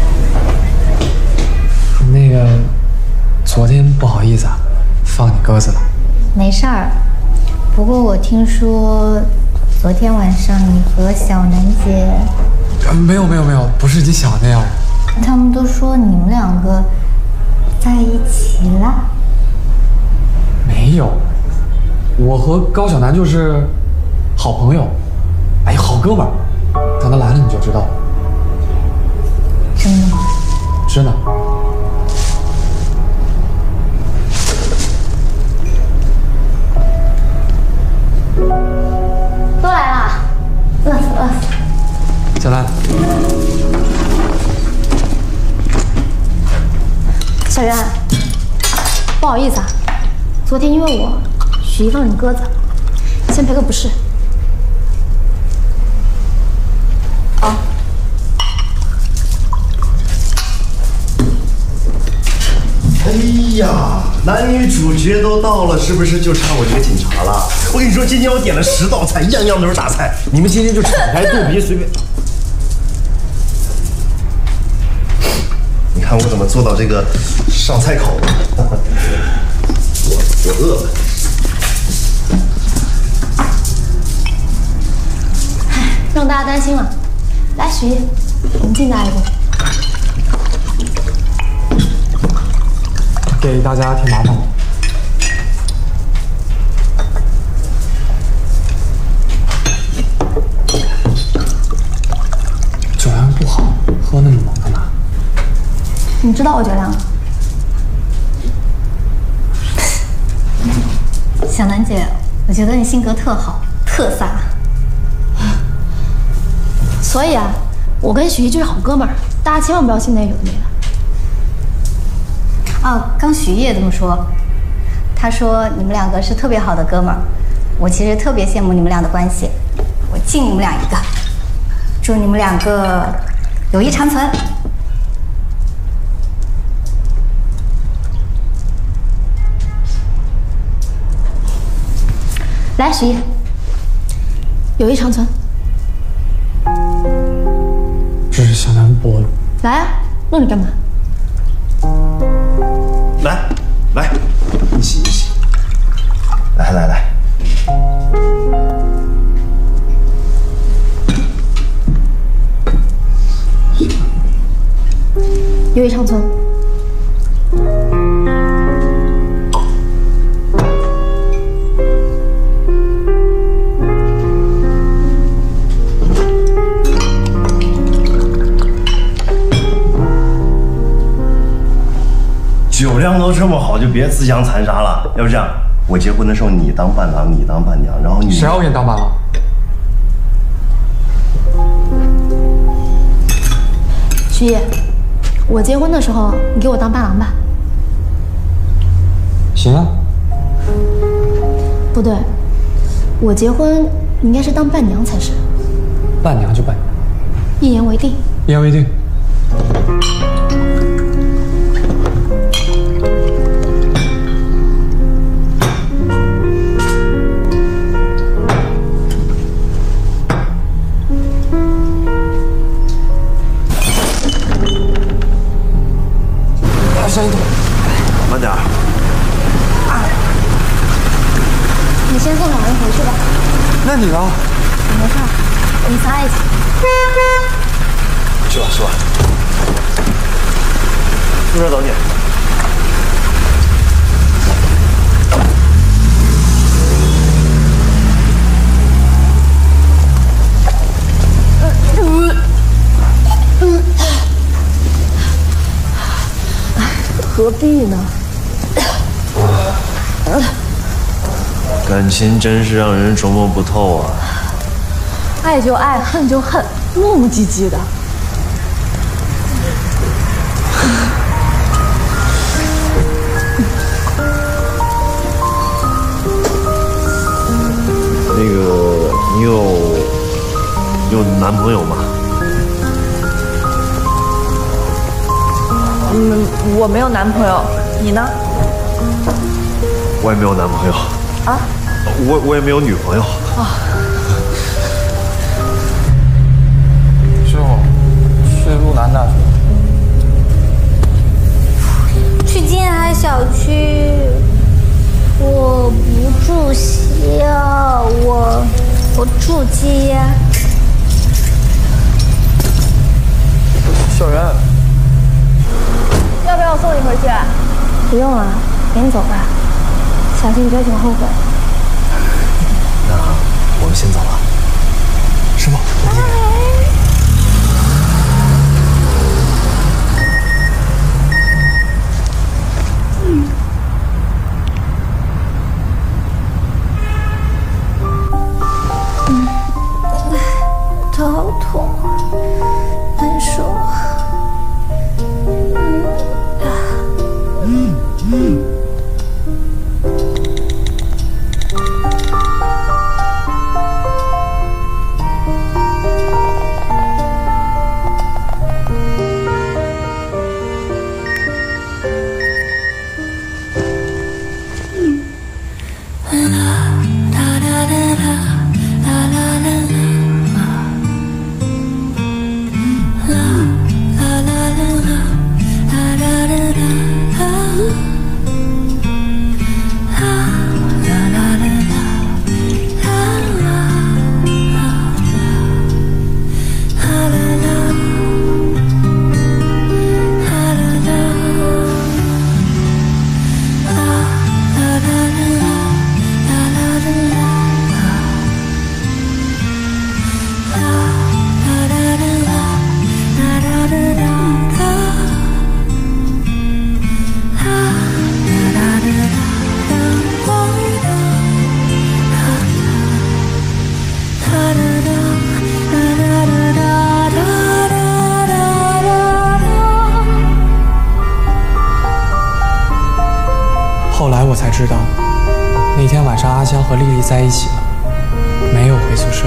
那个，昨天不好意思啊，放你鸽子了。
没事儿，不过我听说昨天晚上你和小南姐……
没有，不是你想那样。
他们都说你们2个在一起了。
没有，我和高晓楠就是好朋友，哎，好哥们儿。等他来了你就知道了。
真的吗？
真的。
都来了，饿死。
小兰，
小袁，不好意思啊，昨天因为我许一放你鸽子，先赔个不是。好。
哎呀，男女主角都到了，是不是就差我这个警察了？我跟你说，今天我点了10道菜，样样都是大菜，你们今天就敞开肚皮随便。你看我怎么做到这个上菜口的？我饿了。
让大家担心了。来，许一，我们进大一步。
给大家添麻烦了。酒量不好，喝那么猛干嘛？
你知道我酒量吗？小南姐，我觉得你性格特好，特飒。所以啊，我跟许一就是好哥们儿，大家千万不要信那有的没的。哦，刚许一也这么说，他说你们2个是特别好的哥们儿，我其实特别羡慕你们俩的关系，我敬你们俩一个，祝你们2个友谊长存。来，许一，友谊长存。
这是小南波。
来啊，弄你干嘛？
来，一起，来，
月长村。
酒量都这么好，就别自相残杀了。要不这样，我结婚的时候你当伴郎，你当伴娘，然后你
谁要给你当伴郎？
徐烨，我结婚的时候你给我当伴郎吧。
行啊。
不对，我结婚你应该是当伴娘才是。
伴娘就伴娘。
一言为定。
一言为定。
慢点。
你先送两人回去吧。
那你呢？
没事，我们仨一起。
去吧，去吧。宿舍等你。
何必呢？
感情真是让人琢磨不透啊！
爱就爱，恨就恨，磨磨唧唧的。
那个，你有男朋友吗？
我没有男朋友，你呢？
我也没有男朋友。
啊？
我也没有女朋友。
啊。
师傅，去路南大学。
去静海小区。我不住校，我住街。
小袁。
要不要我送你回去？
不用了，赶紧走吧，小心追求后悔。
那我们先走了，师傅，我给你。
头好痛，难受。
后来我才知道，那天晚上阿香和丽丽在一起了，没有回宿舍。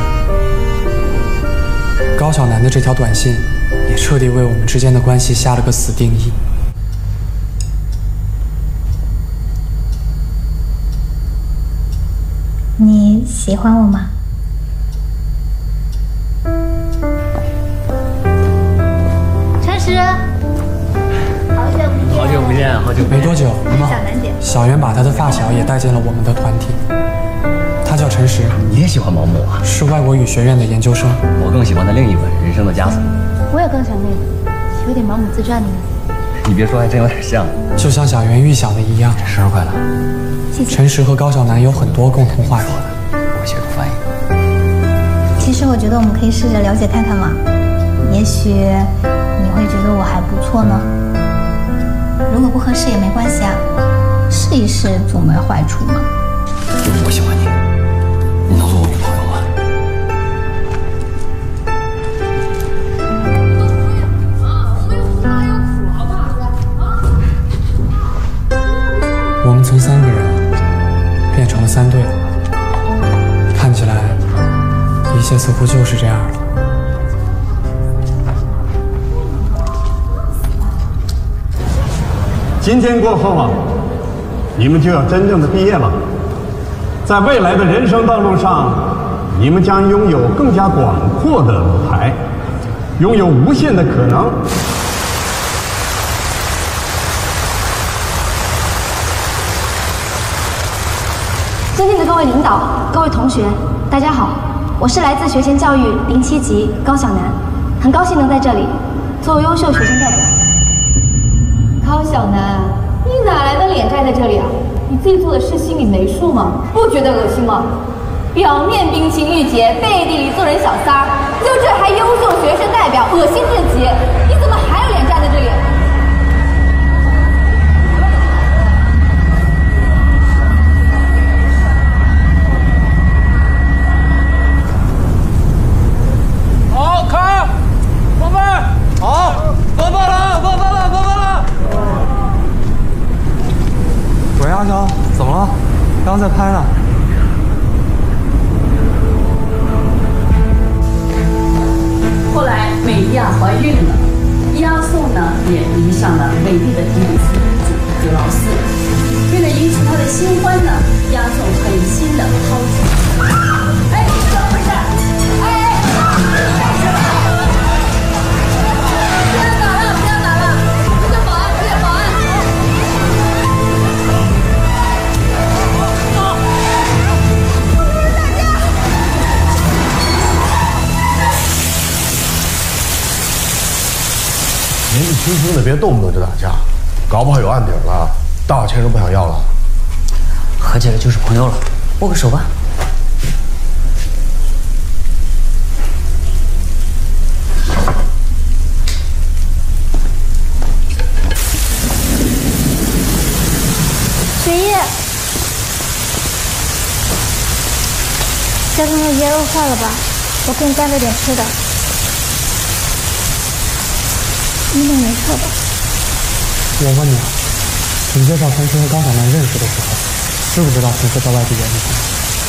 高晓楠的这条短信也彻底为我们之间的关系下了个死定义。
你喜欢我吗？陈实，
好久不见，好久不见。
没多久，
小楠姐，
小袁把他的发小也带进了我们的团体。他叫陈实，
你也喜欢毛姆啊？
是外国语学院的研究生。
我更喜欢他另一本《人生的枷锁》。
我也更喜欢那个，有点毛姆自传的意思。
你别说，还真有点像。
就像小圆预想的一样。
生日快乐！
谢谢。
陈实和高晓楠有很多共同话题。
我协助翻译。
其实我觉得我们可以试着了解看看嘛，也许你会觉得我还不错呢。如果不合适也没关系啊，试一试总没坏处嘛。
我喜欢你，你能做我女朋友吗？
我们从3个人变成了3对了，看起来一切似乎就是这样了。
今天过后啊，你们就要真正的毕业了。在未来的人生道路上，你们将拥有更加广阔的舞台，拥有无限的可能。
尊敬的各位领导、各位同学，大家好，我是来自学前教育07级高晓楠，很高兴能在这里作为优秀学生代表。
高晓楠，你哪来的脸站在这里啊？你自己做的事心里没数吗？不觉得恶心吗？表面冰清玉洁，背地里做人小三儿，就这还优秀学生代表，恶心至极！你怎么还有脸站在这里？
好，卡，放饭。好，放饭了，放饭了，放饭了。
喂，阿娇，怎么了？刚刚在拍呢。
后来美亚怀孕了，押送呢也迷上了美丽的迪里斯公主格劳斯。为了迎娶她的新欢呢，押送狠心的抛弃。哎，怎么回事？哎，干什么？不要打了，不要打了！我叫保安，我叫保安。
年纪轻轻的，别动不动就打架，搞不好有案底了，大把钱都不想要了。
和解了就是朋友了，握个手吧。
雪夜，家中的椰肉坏了吧？我给你带了点吃的。你应该没事吧？
我问你啊，你介绍陈实和高晓楠认识的时候，知不知道陈实在外地原因什么？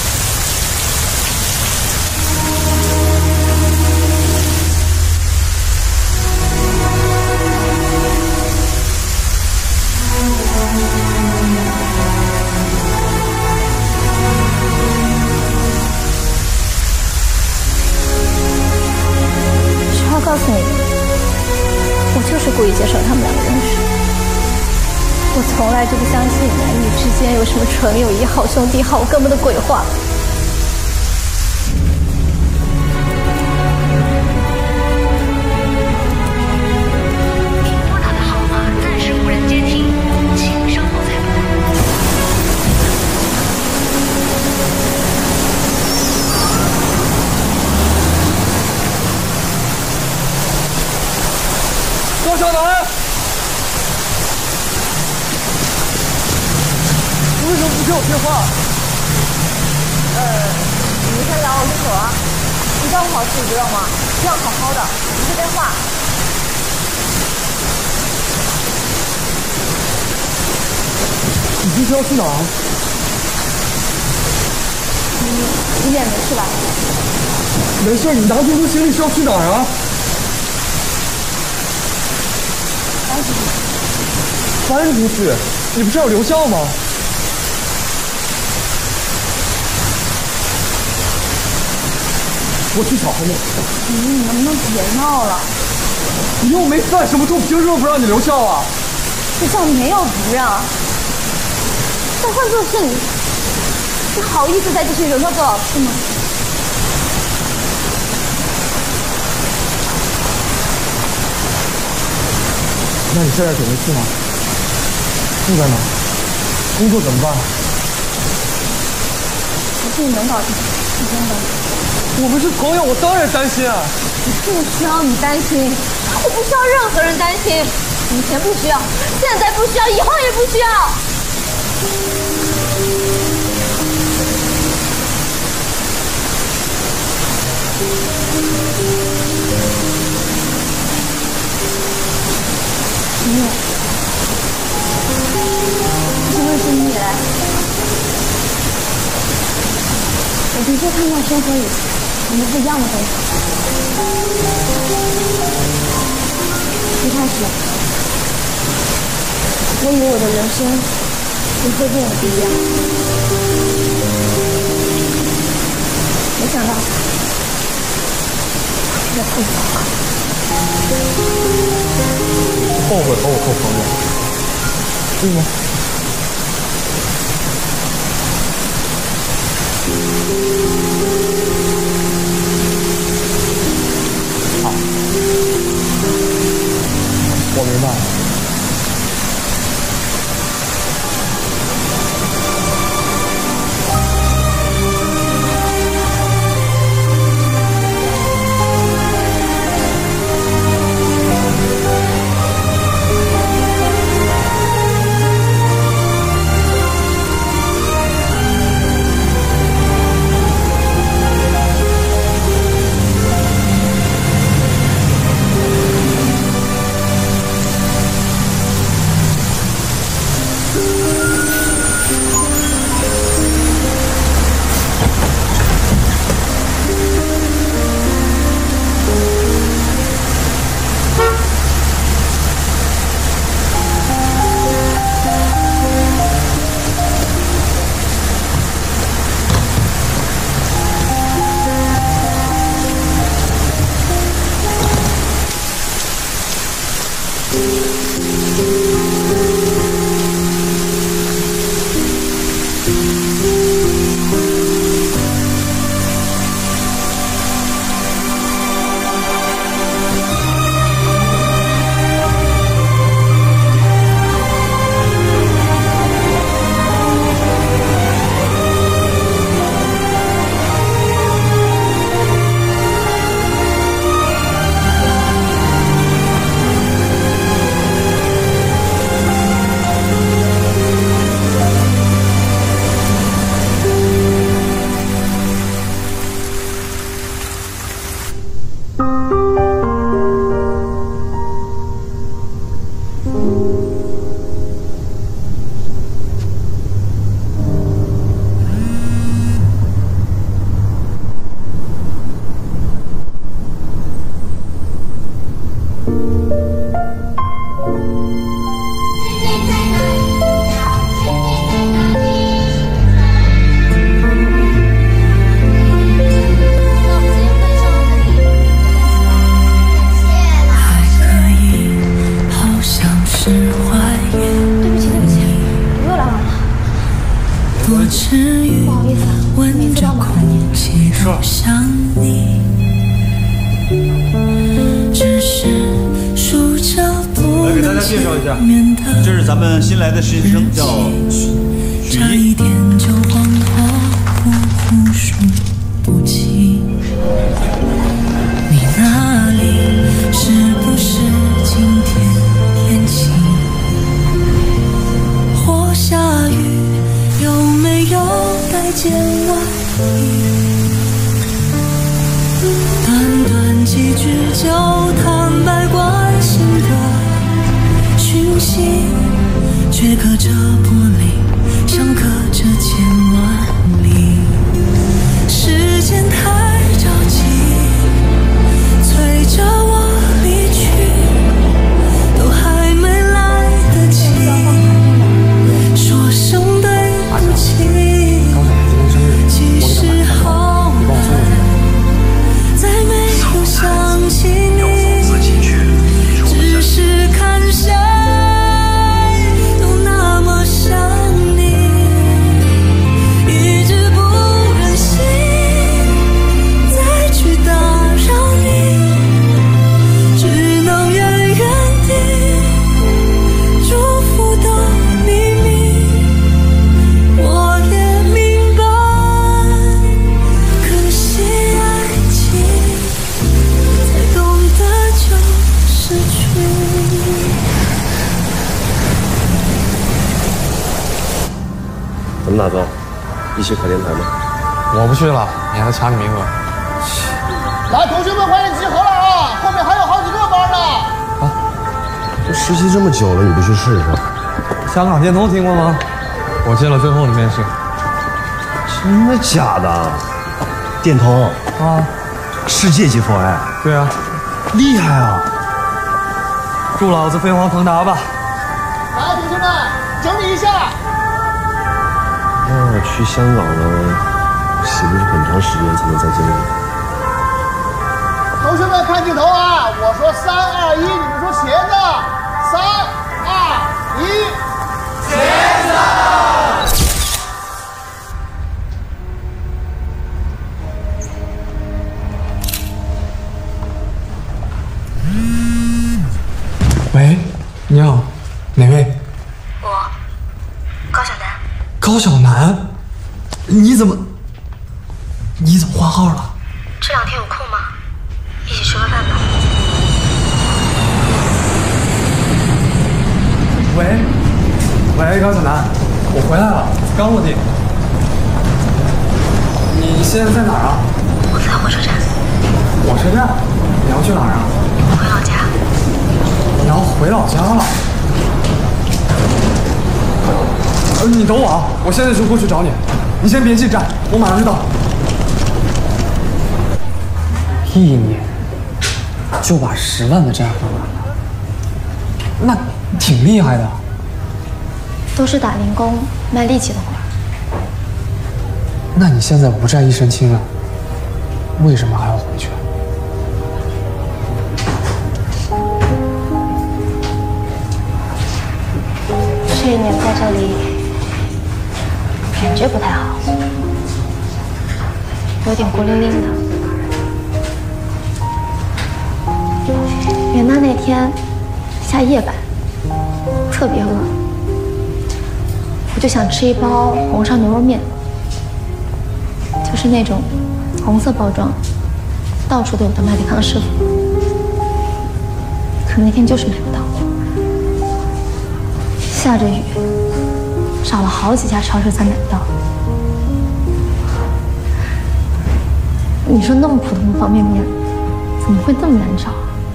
实话告诉你，我就是故意介绍他们2个认识。我从来就不相信男女之间有什么纯友谊、好兄弟、好哥们的鬼话。
您拨打的号码暂时无人接听，请稍后再拨。
高晓楠，你为什么不接我电话？
你先饶我一口啊！你照顾好自己知道吗？要好好的，你接电话。
你今天要去哪儿？
你脸没事吧？
没事，你拿这么多行李是要去哪儿啊？搬出去？你不是要留校吗？我去找他们。
你能不能别闹了？
你又没犯什么错，凭什么不让你留校啊？
学校没有不让。再换做是你，你好意思再继续留校做老师吗？
那你现在准备去哪？住在哪？工作怎么办？
我自己能搞定，你不用担心。
我们是朋友，我当然担心啊！
我不需要你担心，我不需要任何人担心。以前不需要，现在不需要，以后也不需要。没有，是为什么你来？我的确看到生活里我们不一样的东西。一开始，我以为我的人生会变得不一样，没想到变得更糟糕。
后悔和我做朋友，对吗？好，我明白了。
这是咱们新来的实习生，叫许一。
你那里是不是今天天晴或下雨？有没有带件外衣？短短几句就坦白关心的讯息，却隔着玻璃，像隔着千万里。时间太着急，催着我离去，都还没来得及说声对不起。其实后来再没有想起你，只是看谁都那么想你。
拿到，一起考电台吗？
我不去了，免得抢你名额。
来，同学们快点集合了啊！后面还有好几个班呢。
这实习这么久了，你不去试试？
香港电通听过吗？我接了最后的面试。
真的假的？电通
啊，
世界级 4i。
对啊，
厉害啊！
祝老子飞黄腾达吧！
来，同学们，整理一下。
那我去香港了，岂不是很长时间才能再见面？
同学们看镜头啊！我说3、2、1，你们说茄子。3、2、1，茄子。
喂，你好，哪位？
我，高晓楠。
高晓楠，你怎么换号了？
这2天有空吗？一起吃个饭吧。
喂，高晓楠，我回来了，刚落地。你现在在哪儿啊？
我在火车站。
火车站？你要去哪儿啊？
回老家。
你要回老家了？你等我啊，我现在就过去找你。你先别进站，我马上就到。1年就把10万的债还完了，那挺厉害的。
都是打零工卖力气的活。
那你现在无债一身轻了，为什么还要回去？
这1年在这里感觉不太好，有点孤零零的。元旦那天下夜班，特别饿，我就想吃一包红烧牛肉面，就是那种红色包装，到处都有的麦迪康师傅。可那天就是买不到。下着雨，找了好几家超市才买到。你说那么普通的方便面，怎么会这么难找？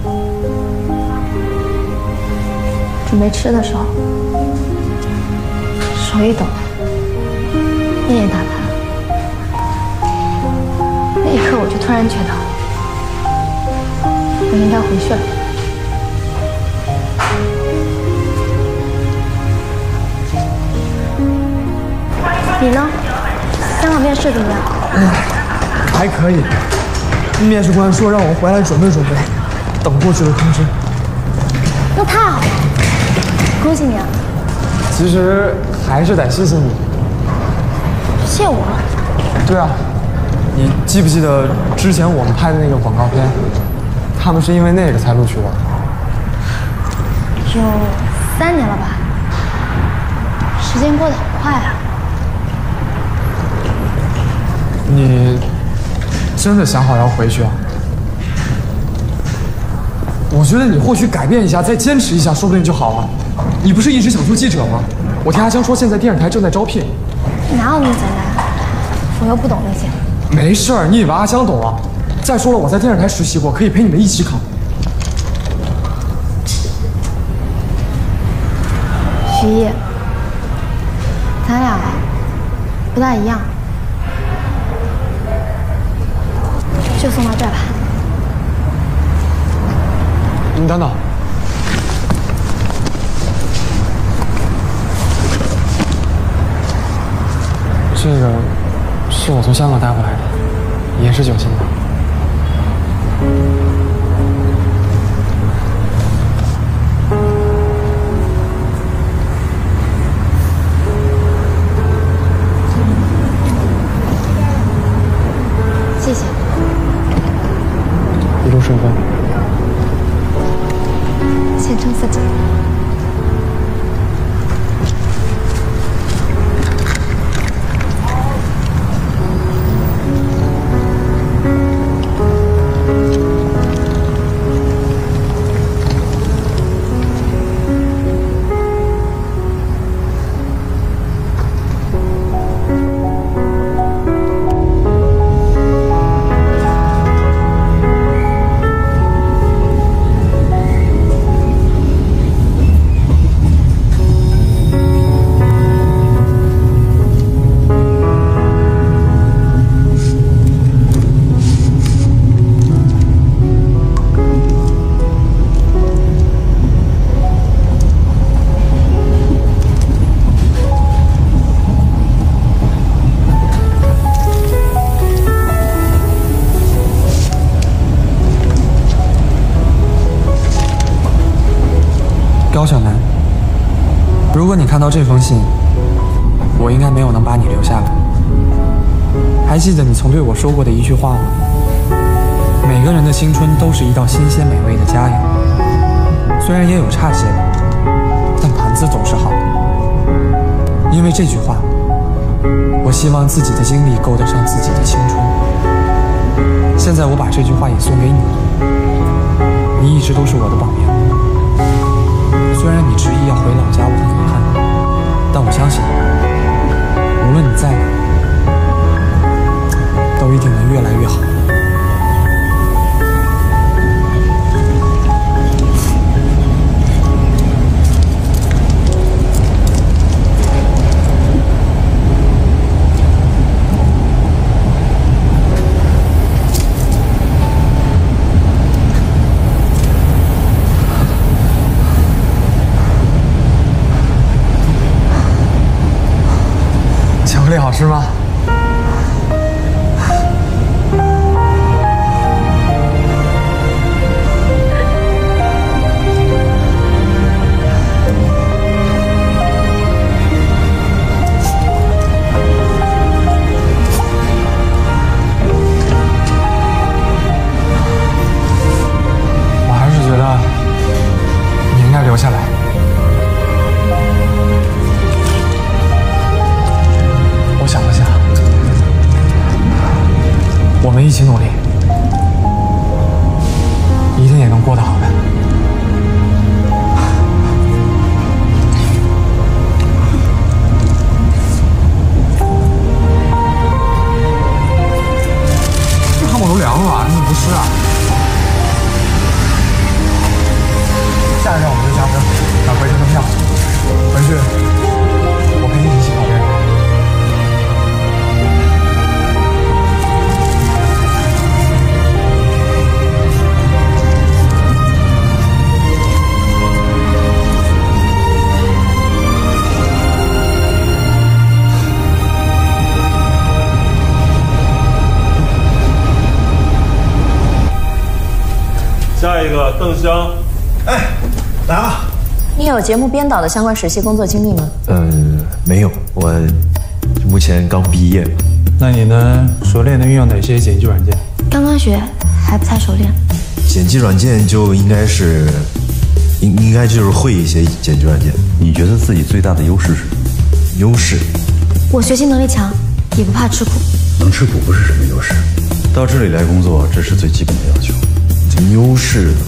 准备吃的时候，手一抖，面也打开了。那一刻，我就突然觉得，我应该回去了。你呢？香港面试怎么样？
还可以。面试官说让我回来准备准备，等过去的通知。
那太好了，恭喜你啊！
其实还是得谢谢你。
谢我？
对啊，你记不记得之前我们拍的那个广告片？他们是因为那个才录取我的。
有3年了吧？时间过得好快啊！
你真的想好要回去啊？我觉得你或许改变一下，再坚持一下，说不定就好了。你不是一直想做记者吗？我听阿香说，现在电视台正在招聘。
哪有那么简单？我又不懂那些。
没事儿，你以为阿香懂啊？再说了，我在电视台实习过，可以陪你们一起考。
徐毅，咱俩不大一样。就送到这儿吧。
你等等，这个是我从香港带回来的，也是酒精的。
谢谢。
一路顺风。
先称4姐。
高小楠，如果你看到这封信，我应该没有能把你留下来。还记得你曾对我说过的一句话吗？每个人的青春都是一道新鲜美味的佳肴，虽然也有差些的，但盘子总是好的。因为这句话，我希望自己的经历够得上自己的青春。现在我把这句话也送给你，你一直都是我的榜样。虽然你执意要回老家，我很遗憾，但我相信，无论你在哪，都一定能越来越好。巧克力好吃吗？我还是觉得你应该留下来。我想了想，我们一起努力，一定也能过得好的。这汉堡都凉了，你怎么不吃啊？下一站我们就下车，买回程的票，回去我陪你一起跑遍。
下一个邓香，
哎，来吧。
你有节目编导的相关实习工作经历吗？
没有，我目前刚毕业。
那你呢？熟练的运用哪些剪辑软件？
刚刚学，还不太熟练。
剪辑软件就应该就是会一些剪辑软件。
你觉得自己最大的优势是什么？
优势？
我学习能力强，也不怕吃苦。
能吃苦不是什么优势，到这里来工作，这是最基本的要求。
优势的，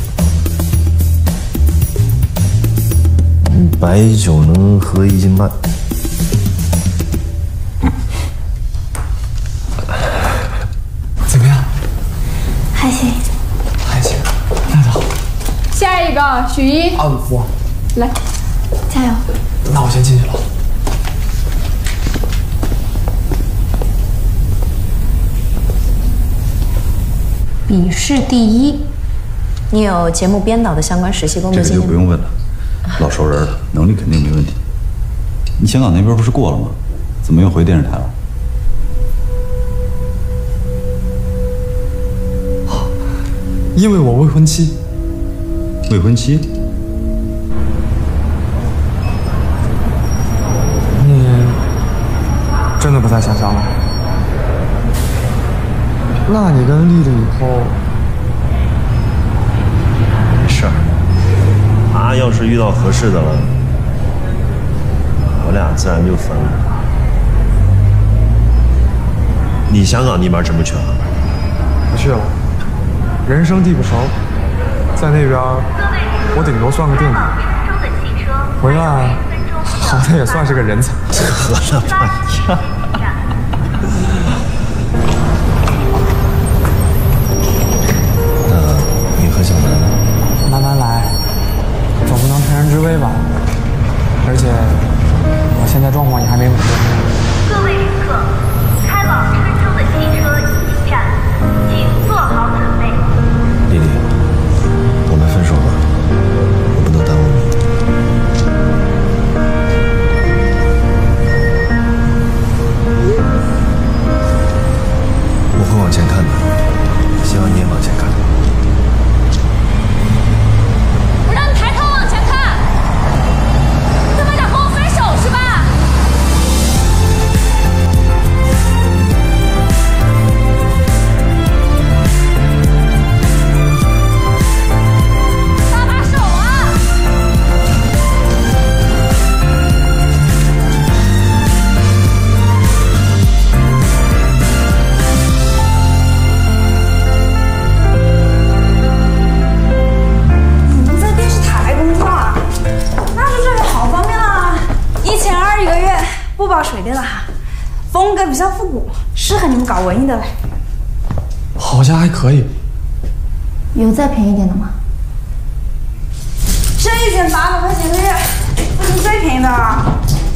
白酒能喝1斤半。
怎么样？
还行。
还行，那就好。
下一个许一。
啊，我
来，
加油。
那我先进去了。
笔试第1，你有节目编导的相关实习工作
这个
经验吗？
就不用问了，老熟人了，能力肯定没问题。你香港那边不是过了吗？怎么又回电视台了？
因为我未婚妻。
未婚妻？
你真的不再想象了？那你跟丽丽以后？
没事儿，他要是遇到合适的了，我俩自然就分了。你香港那边真不去了？
不去了，人生地不熟，在那边我顶多算个垫底，回来好歹也算是个人才。
和了半样。你和小南呢？
慢慢来，总不能乘人之危吧？而且我现在状况也还没稳定。
各位旅客，开往郴州的汽车已经站，请做好准备。
丽丽，我们分手吧，我不能耽误你。
风格比较复古，适合你们搞文艺的嘞。
好像还可以。
有再便宜点的吗？这一卷800块钱的月，这是最便宜的了。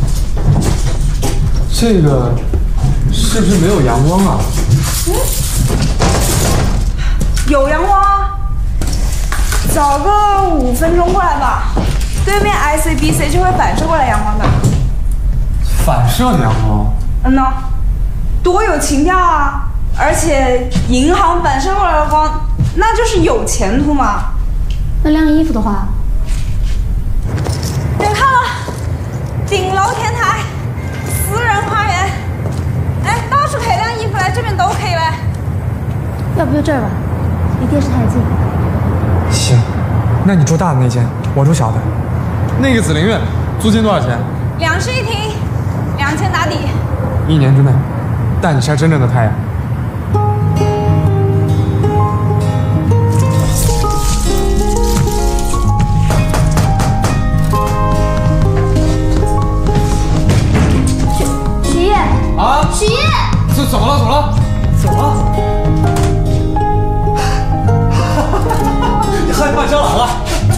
这个是不是没有阳光啊？
有阳光啊，找个5分钟过来吧，对面 ICBC 就会反射过来阳光的。
反射阳光？
嗯呐，多有情调啊！而且银行反射过来的光，那就是有前途嘛。
那晾衣服的话，
别看了，顶楼天台，私人花园，哎，到处可以晾衣服嘞，这边都可以嘞。
要不就这儿吧，离电视台近。
行，那你住大的那间，我住小的。那个紫菱院租金多少钱
？2室1厅，2000打底。
1年之内，带你晒真正的太阳。
许烨
啊！
许烨，
怎么了？你害怕蟑螂了？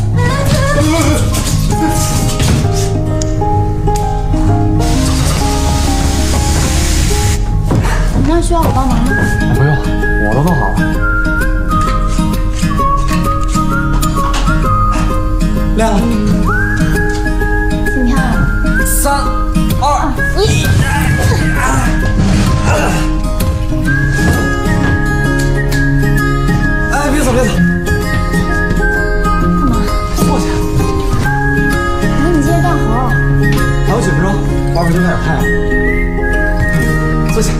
你这样需要我帮忙吗？
不用，我都弄好了。亮了，
挺漂亮的。
3、2、1。哎，别走！
干嘛？
坐下。
那你接着干活。
还有几分钟，外面就开始太阳。坐下。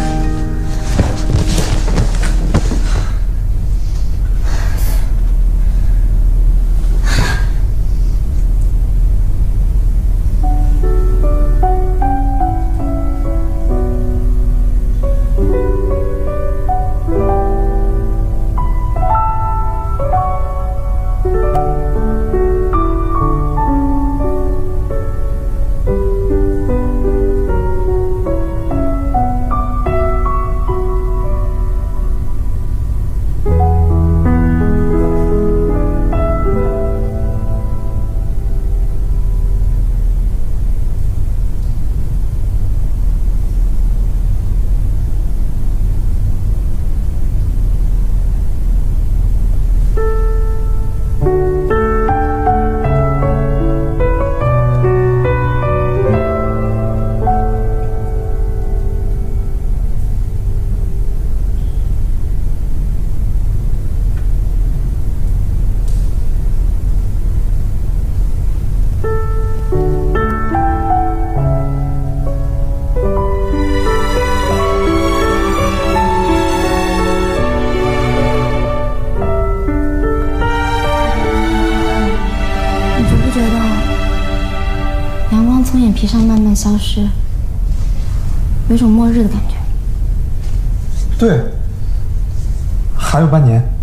从眼皮上慢慢消失，有种末日的感觉。
对，还有半年。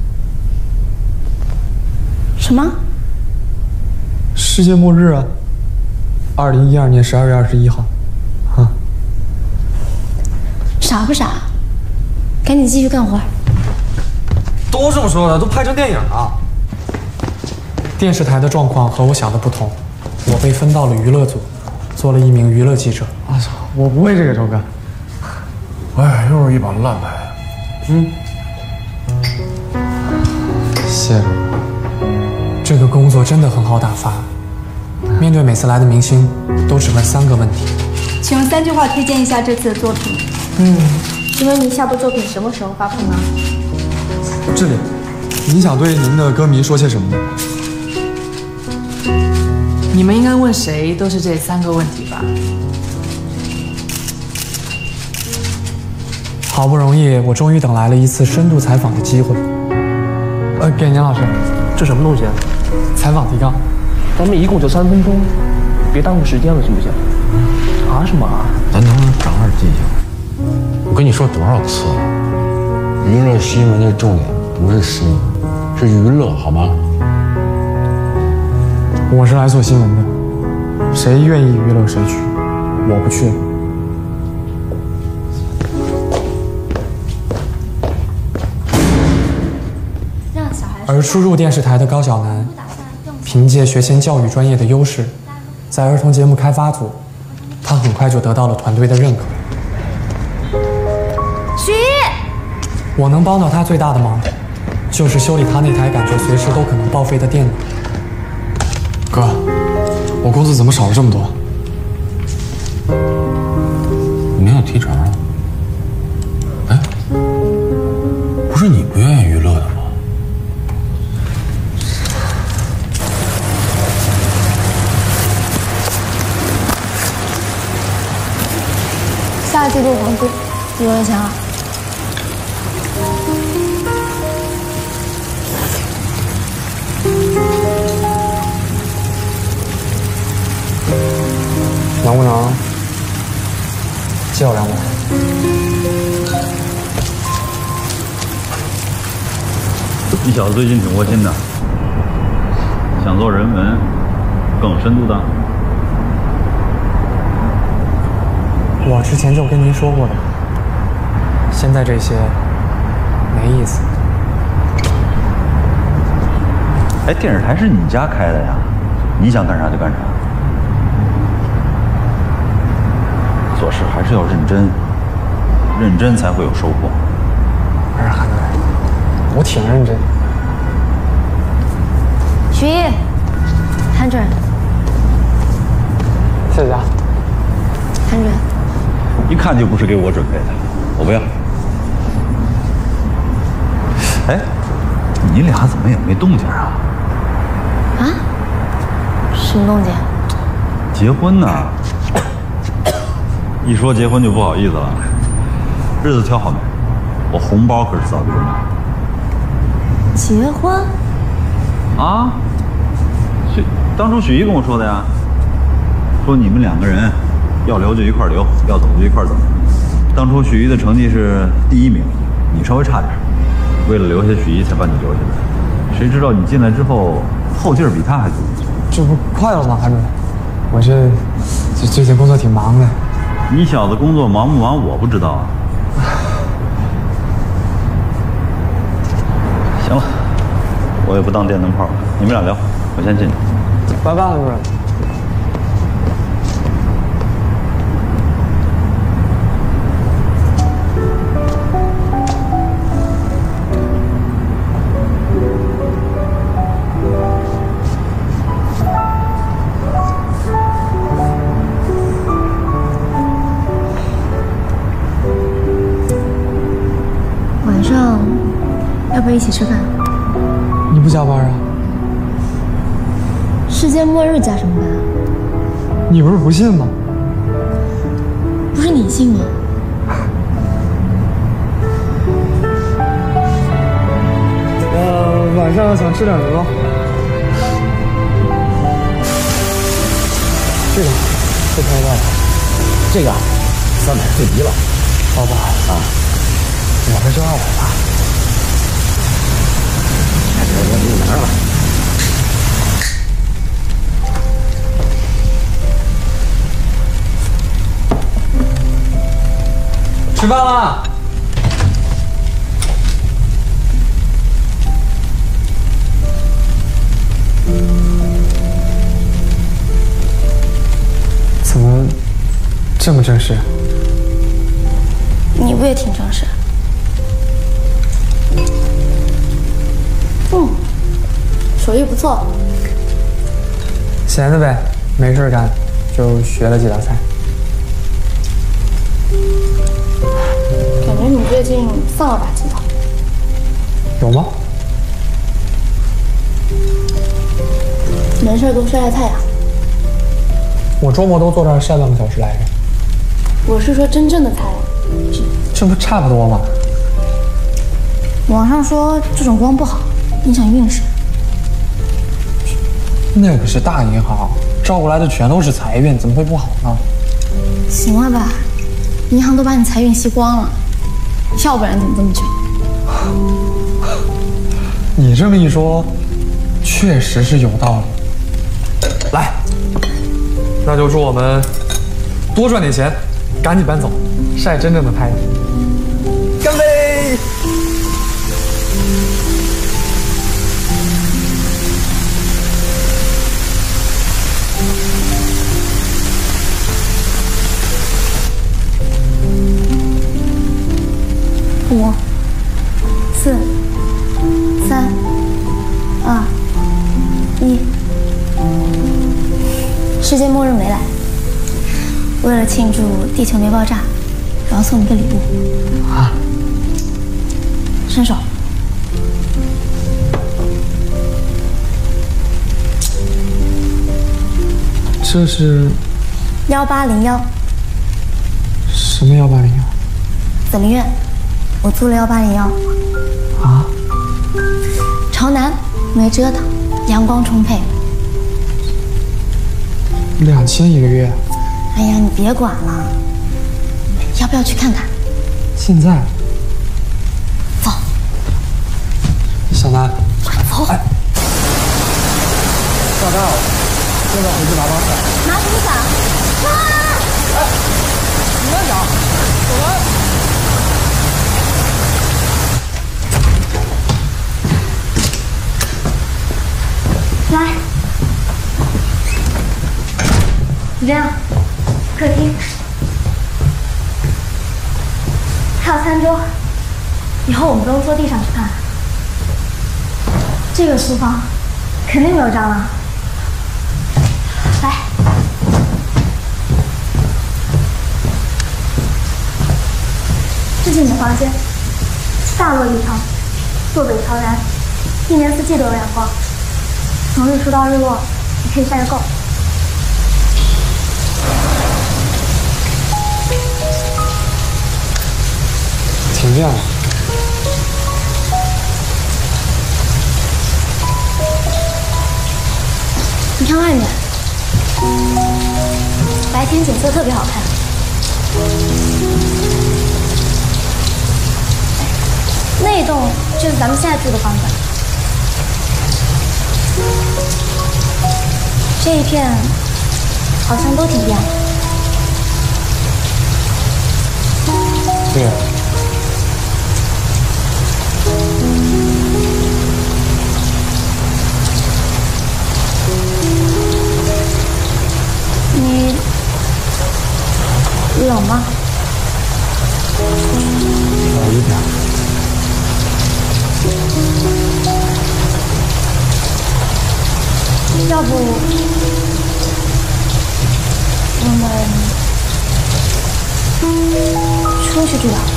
什么？
世界末日啊！2012年12月21号。啊！
傻不傻？赶紧继续干活。
都这么说的，都拍成电影了。电视台的状况和我想的不同。 我被分到了娱乐组，做了一名娱乐记者。啊操！我不会这个，周哥。
哎，又是一把烂牌。
谢谢周哥。这个工作真的很好打发。面对每次来的明星，都只问3个问题。
请用3句话推荐一下这次的作品。
请问您下部作品什么时候发布呢？
这里，您想对您的歌迷说些什么呢？
你们应该问谁都是这3个问题吧？
好不容易，我终于等来了一次深度采访的机会。给年老师，
这什么东西啊？
采访提纲。
咱们一共就3分钟，别耽误时间了，行不行？查什么啊？
咱能不能长点记性？我跟你说多少次了，娱乐新闻的重点不是新闻，是娱乐，好吗？
我是来做新闻的，谁愿意娱乐谁去，我不去。 而初入电视台的高晓楠，凭借学前教育专业的优势，在儿童节目开发组，他很快就得到了团队的认可。
许一，
我能帮到他最大的忙，就是修理他那台感觉随时都可能报废的电脑。
哥，我工资怎么少了这么多？
你没有提成啊？哎，不是你不愿意娱乐的吗？
下季度房租几个月钱啊？
能不能借我200？
你小子最近挺窝心的，想做人文更有深度的。
我之前就跟您说过的，现在这些没意思。
哎，电视台是你家开的呀？你想干啥就干啥。做事还是要认真，认真才会有收获。
不是韩队，我挺认真。
许一 ，100，
谢谢啊。
100。
一看就不是给我准备的，我不要。哎，你俩怎么也没动静啊？
啊？什么动静？
结婚呢？一说结婚就不好意思了。日子挑好没？我红包可是早就准备好。
结婚？
啊？当初许一跟我说的呀，说你们2个人要留就一块留，要走就一块走。当初许一的成绩是第1名，你稍微差点，为了留下许一才把你留下来。谁知道你进来之后后劲儿比他还足。
这不快了吗，韩主任？我这最近工作挺忙的。
你小子工作忙不忙我不知道啊。行了，我也不当电灯泡了，你们俩聊，我先进去。
拜拜，韩主任。
晚上要不要一起吃饭？
你不加班啊？
世界末日加什么班啊？
你不是不信吗？
不是你信吗？
晚上想吃点什么？这个这块多少？
这个300最低了。
好吧啊，我这就200吧。
我给你拿上了。
吃饭了。怎么这么正式？
你不也挺正式？手艺不错。
闲的呗，没事干，就学了几道菜。
感觉你最近丧了吧唧的。
有吗？
没事多晒晒太阳。
我周末都坐这儿晒半个小时来着。
我是说真正的太阳。
这不差不多吗？
网上说这种光不好，影响运势。
那可是大银行，招过来的全都是财运，怎么会不好呢？
行了吧，银行都把你财运吸光了，要不然怎么这么久？
你这么一说，确实是有道理。来，那就祝我们多赚点钱，赶紧搬走，晒真正的太阳。干杯！
庆祝地球没爆炸，我要送你个礼物。
啊！
伸手。
这是
1801。
什么1801？
紫菱院，我租了1801。
啊？
朝南，没折腾，阳光充沛。
2000一个月。
哎呀，你别管了，要不要去看看？
现在？
走。
小南，
快走！
哎，
大大，现在回去拿把伞。
拿什么伞？
哎，你慢点，走来。
来，你这样，客厅，还有餐桌，以后我们不用坐地上吃饭。这个书房肯定没有蟑螂。来，这是你的房间，大落一窗，坐北朝南，一年四季都有阳光。从日出到日落，你可以晒个够。
挺亮的。
你看外面，白天景色特别好看。那一栋就是咱们现在住的房子。这一片好像都挺亮的。
对。
你冷吗？
有一点。
要不我们出去住吧。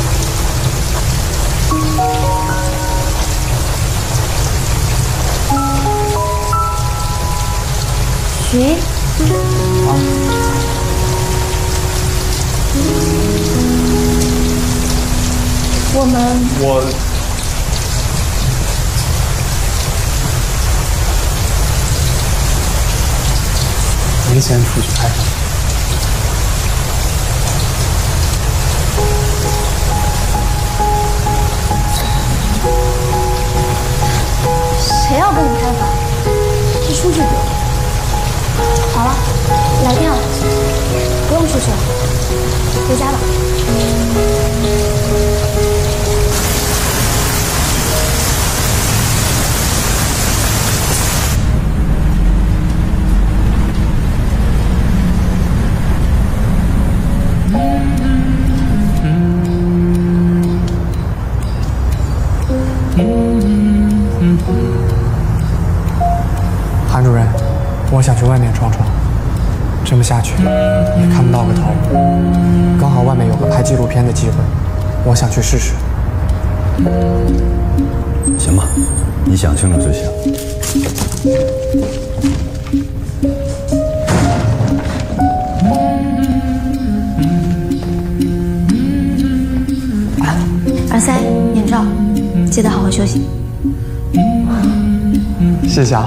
徐，
我
没钱出去拍照。
谁要跟你开房？是出去住。好了，来电了，不用出去了，回家吧。
韩主任，我想去外面闯闯，这么下去也看不到个头。刚好外面有个拍纪录片的机会，我想去试试。
行吧，你想清楚就行。
耳塞、眼罩，记得好好休息。
谢谢啊。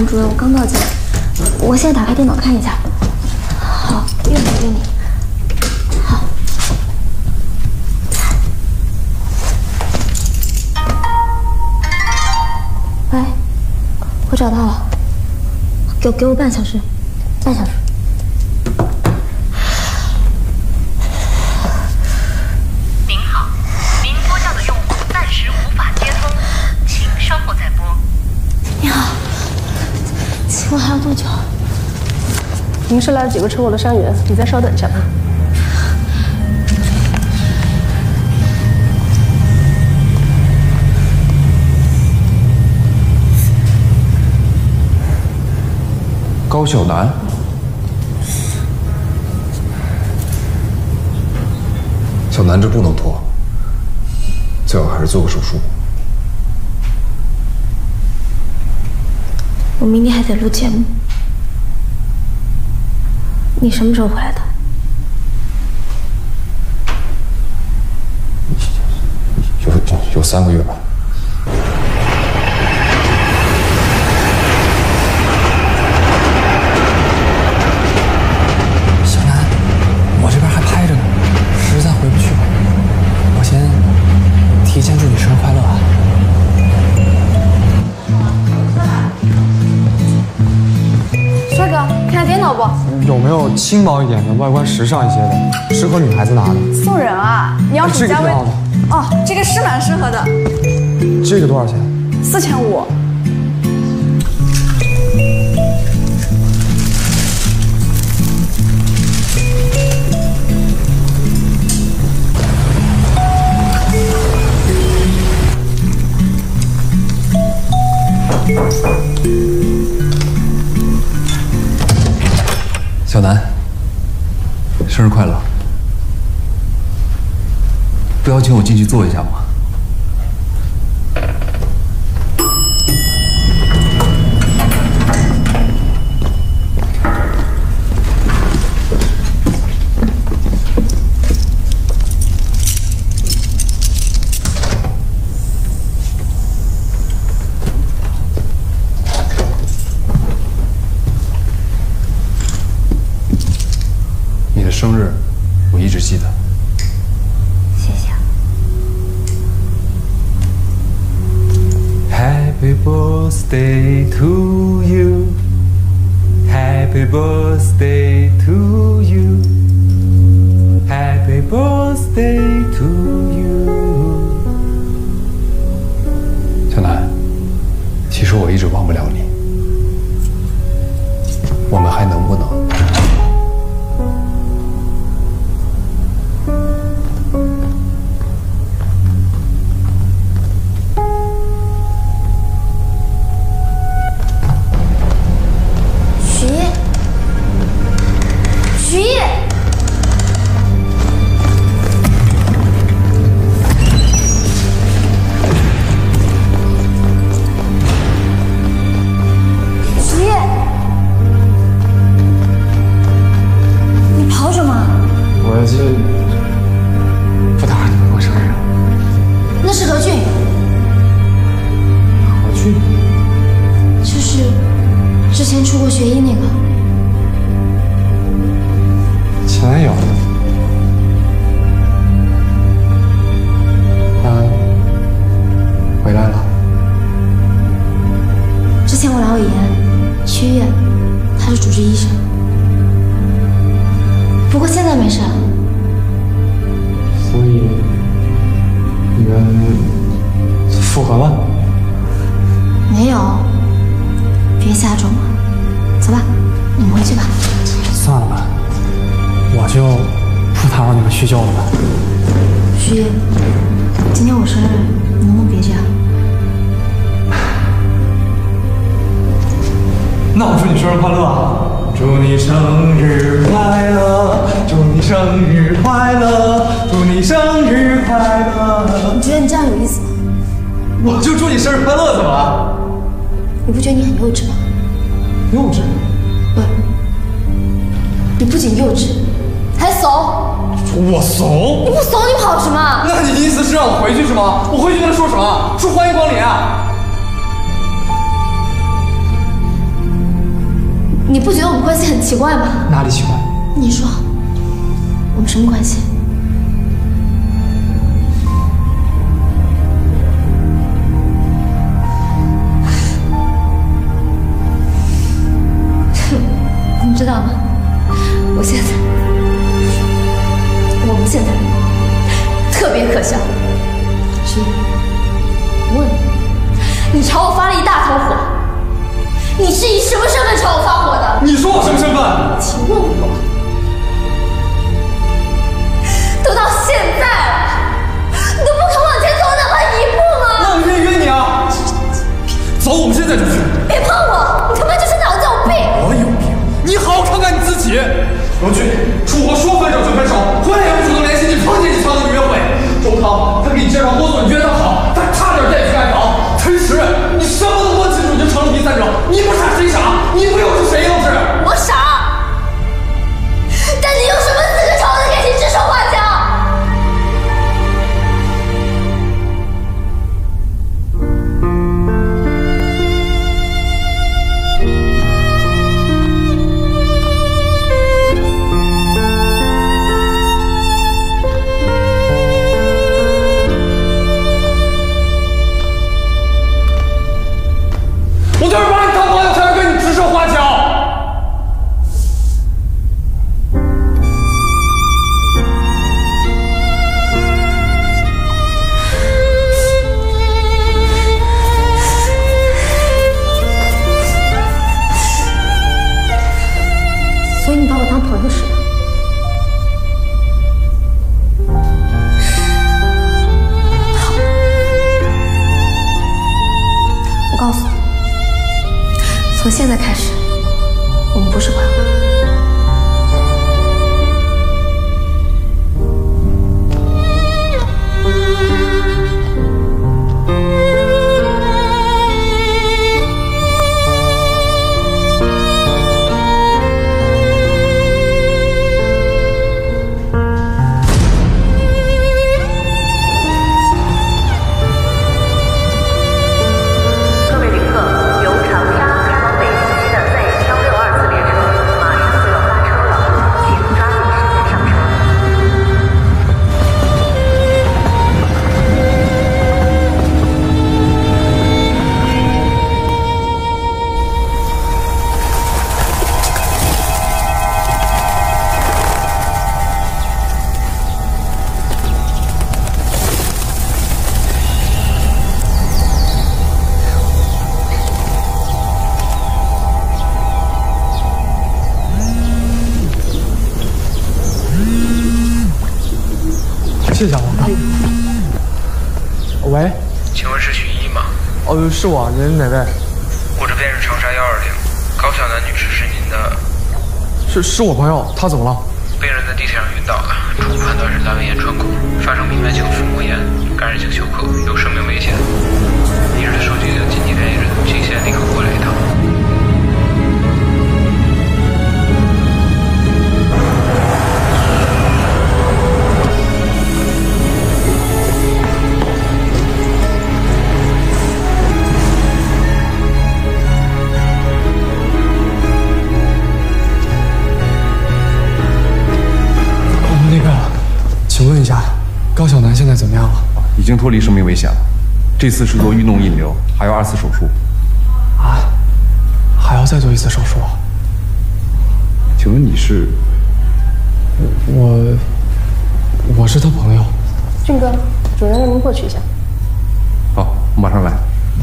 王主任，我刚到家，我现在打开电脑看一下。好，约你。好。喂，我找到了，给我半小时，半小时。
您好，您拨叫的用户暂时无法接通，请稍后再拨。
你好，请问还要多久？
您是来了几个车祸的伤员，你再稍等一下吧。
高晓楠，小楠这不能拖，最好还是做个手术。
我明天还得录节目。你什么时候回来的？
有3个月吧。
小南，我这边还拍着呢，实在回不去了。我先提前祝你生日快乐啊！
帅哥，看电脑不？
有没有轻薄一点的、外观时尚一些的，适合女孩子拿的？
送人啊！你要什么价位？哦，这个是蛮适合的。
这个多少钱
？4500。
小南，生日快乐！不邀请我进去坐一下吗？你的生日，我一直记得。
谢谢。
Happy birthday to you. Happy birthday to you. Happy birthday to you.
小南，其实我一直忘不了你，我们还能不能？
徐艺，徐艺，你跑什么？
我这不打扰你们过生日。
那是何俊。
何俊？
就是之前出过学医那个。
前男友，他回来了。
之前我阑尾炎去医院，他是主治医生。不过现在没事了。
所以你们复合了？
没有，别瞎装了。走吧，你们回去吧。
算了吧。我就不打扰你们叙旧了吧。
徐艺，今天我生日，你能不能别这样？
那我祝你生日快乐啊！祝你生日快乐，祝你生日快乐，祝你生日快乐。
你觉得你这样有意思吗？
我就祝你生日快乐，怎么了？
你不觉得你很幼稚吗？
幼稚？
不，你不仅幼稚。还怂！
我怂？
你不怂，你跑什么？
那你意思是让我回去是吗？我回去跟他说什么？说欢迎光临啊！
你不觉得我们关系很奇怪吗？
哪里奇怪？
你说，我们什么关系？你知道吗？我们现在特别可笑。是因为我问你朝我发了一大头火，你是以什么身份朝我发火的？
你说我什么身份？
请问我，都到现在了，你都不肯往前走哪怕一步吗？
那我可以约你啊！走，我们现在就去。
别碰我，你他妈就是脑子有病！
我有病？你好好看看你自己。何俊，是我说分手就分手，回来也不主动联系你，碰见你才跟你约会。周康，他给你介绍工作，你觉得他好，他差点带你去暗访。陈实，你什么都摸清楚就成了第三者，你不傻谁傻？你不又是谁又是？
我傻，但你有什么资格朝我的感情指手画脚？
我就是把你当朋友，才会跟你指手画脚。
所以你把我当朋友是吧？好，我告诉你。从现在开始，我们不是朋友。
各位旅客，由长沙开往北京西的Z1624列车马上就要发车了，请抓紧时间上车。
谢谢王哥。喂，
请问是许一吗？
哦，是我，您哪位？
我这边是长沙120，高晓楠女士是您的？
是我朋友，他怎么了？
病人在地铁上晕倒了，初步判断是阑尾炎穿孔，发生明白性腹膜炎，感染性休克，有生命危险。你是他手机的紧急联系人，请现在立刻过来一趟。
请问一下，高晓楠现在怎么样了？
已经脱离生命危险了。这次是做运动引流，还要2次手术。
啊？还要再做1次手术？
请问你是？
我是他朋友。
俊哥，主任让您过去一下。
好，我马上来。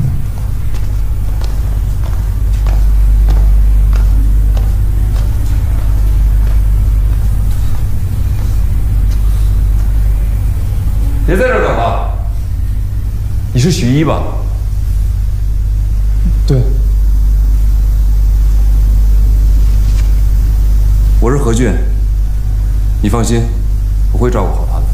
别在这儿等了。你是许一吧？
对。
我是何俊。你放心，我会照顾好他的。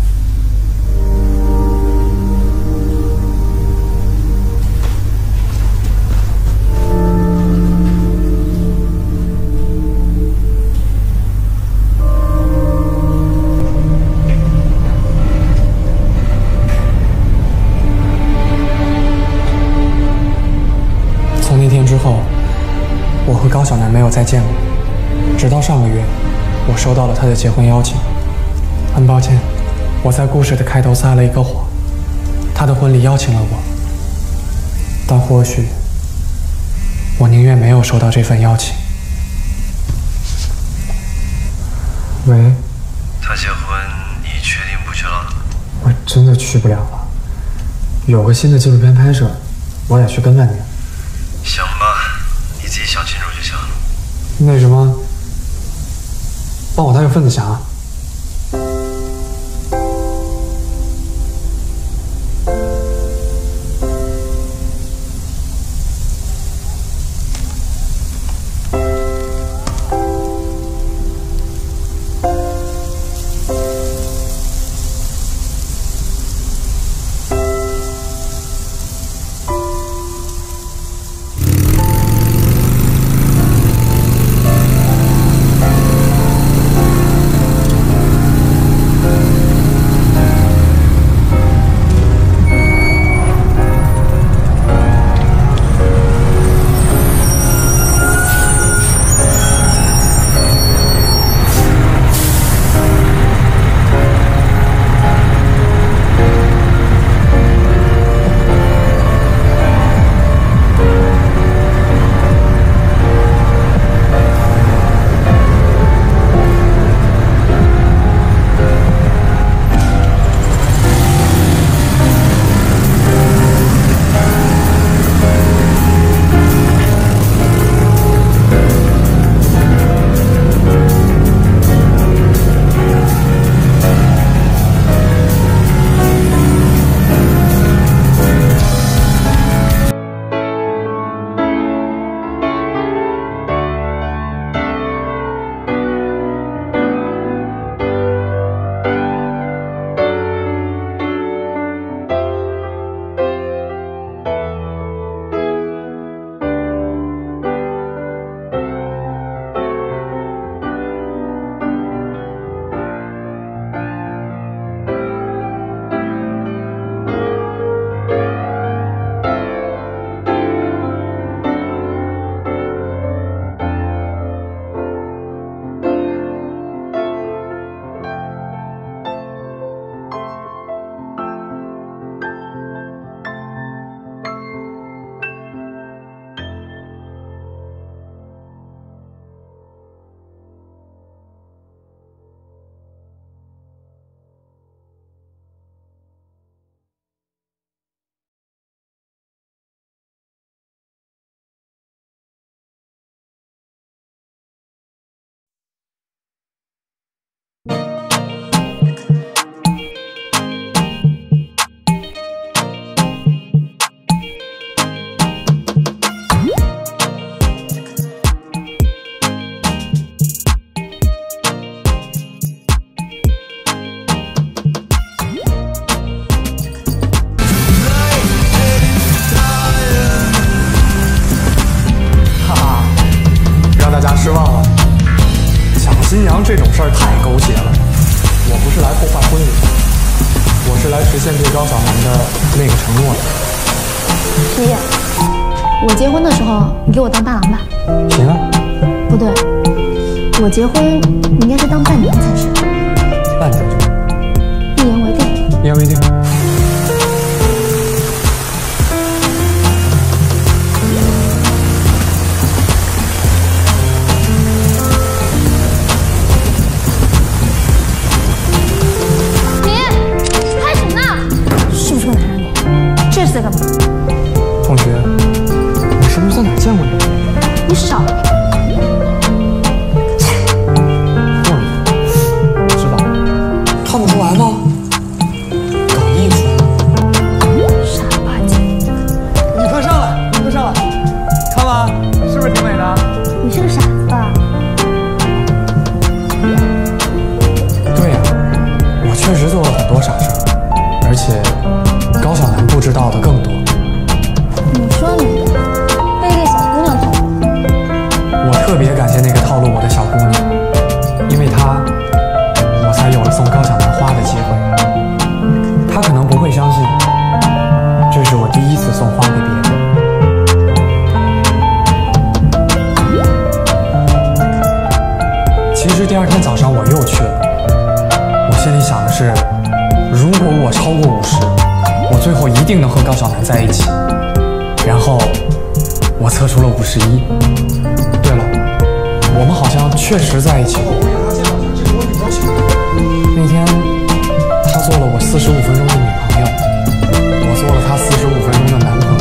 从那天之后，我和高晓楠没有再见过。 直到上个月，我收到了他的结婚邀请。很抱歉，我在故事的开头撒了一个谎，他的婚礼邀请了我，但或许我宁愿没有收到这份邀请。喂，
他结婚，你确定不去了？
我真的去不了了，有个新的纪录片拍摄，我得去跟半年。
行吧，你自己想清楚就行。
那什么，帮我带个份子匣。失望了。抢新娘这种事儿太狗血了。我不是来破坏婚礼的，我是来实现对高晓楠的那个承诺的。
爷爷，我结婚的时候你给我当伴郎吧。
行啊。
不对，我结婚你应该是当伴娘才是。
伴娘就
一言为定。
一言为定。
在干嘛？
同学，你是不是在哪见过你？
你少！
我知道，看不出来吗？搞其实第二天早上我又去了，我心里想的是，如果我超过50，我最后一定能和高晓楠在一起。然后我测出了51。对了，我们好像确实在一起过。那天他做了我45分钟的女朋友，我做了他45分钟的男朋友。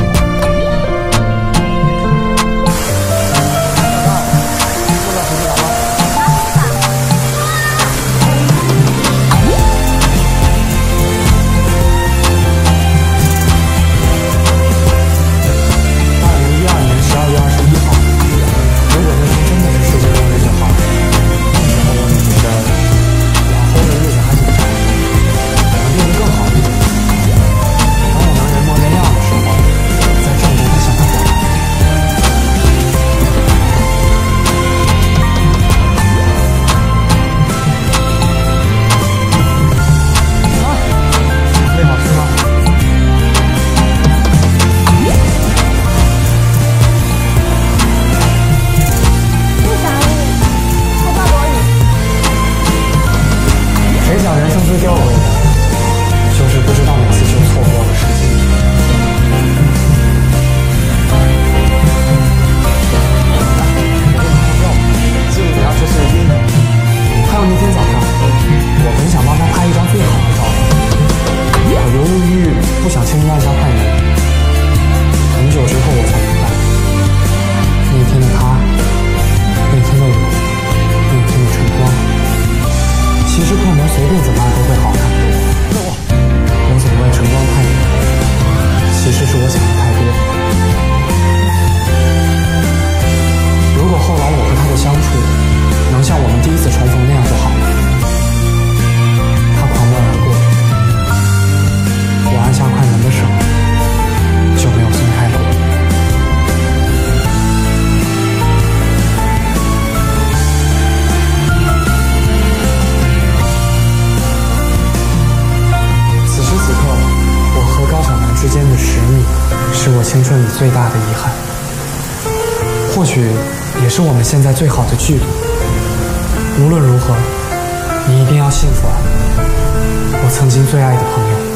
青春里最大的遗憾，或许也是我们现在最好的距离。无论如何，你一定要幸福啊，我曾经最爱的朋友。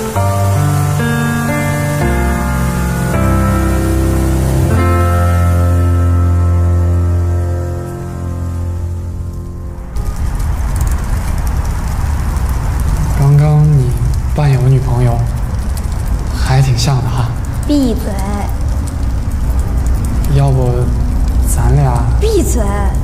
刚刚你扮演我女朋友，还挺像的哈。
闭嘴！
要不咱俩……
闭嘴！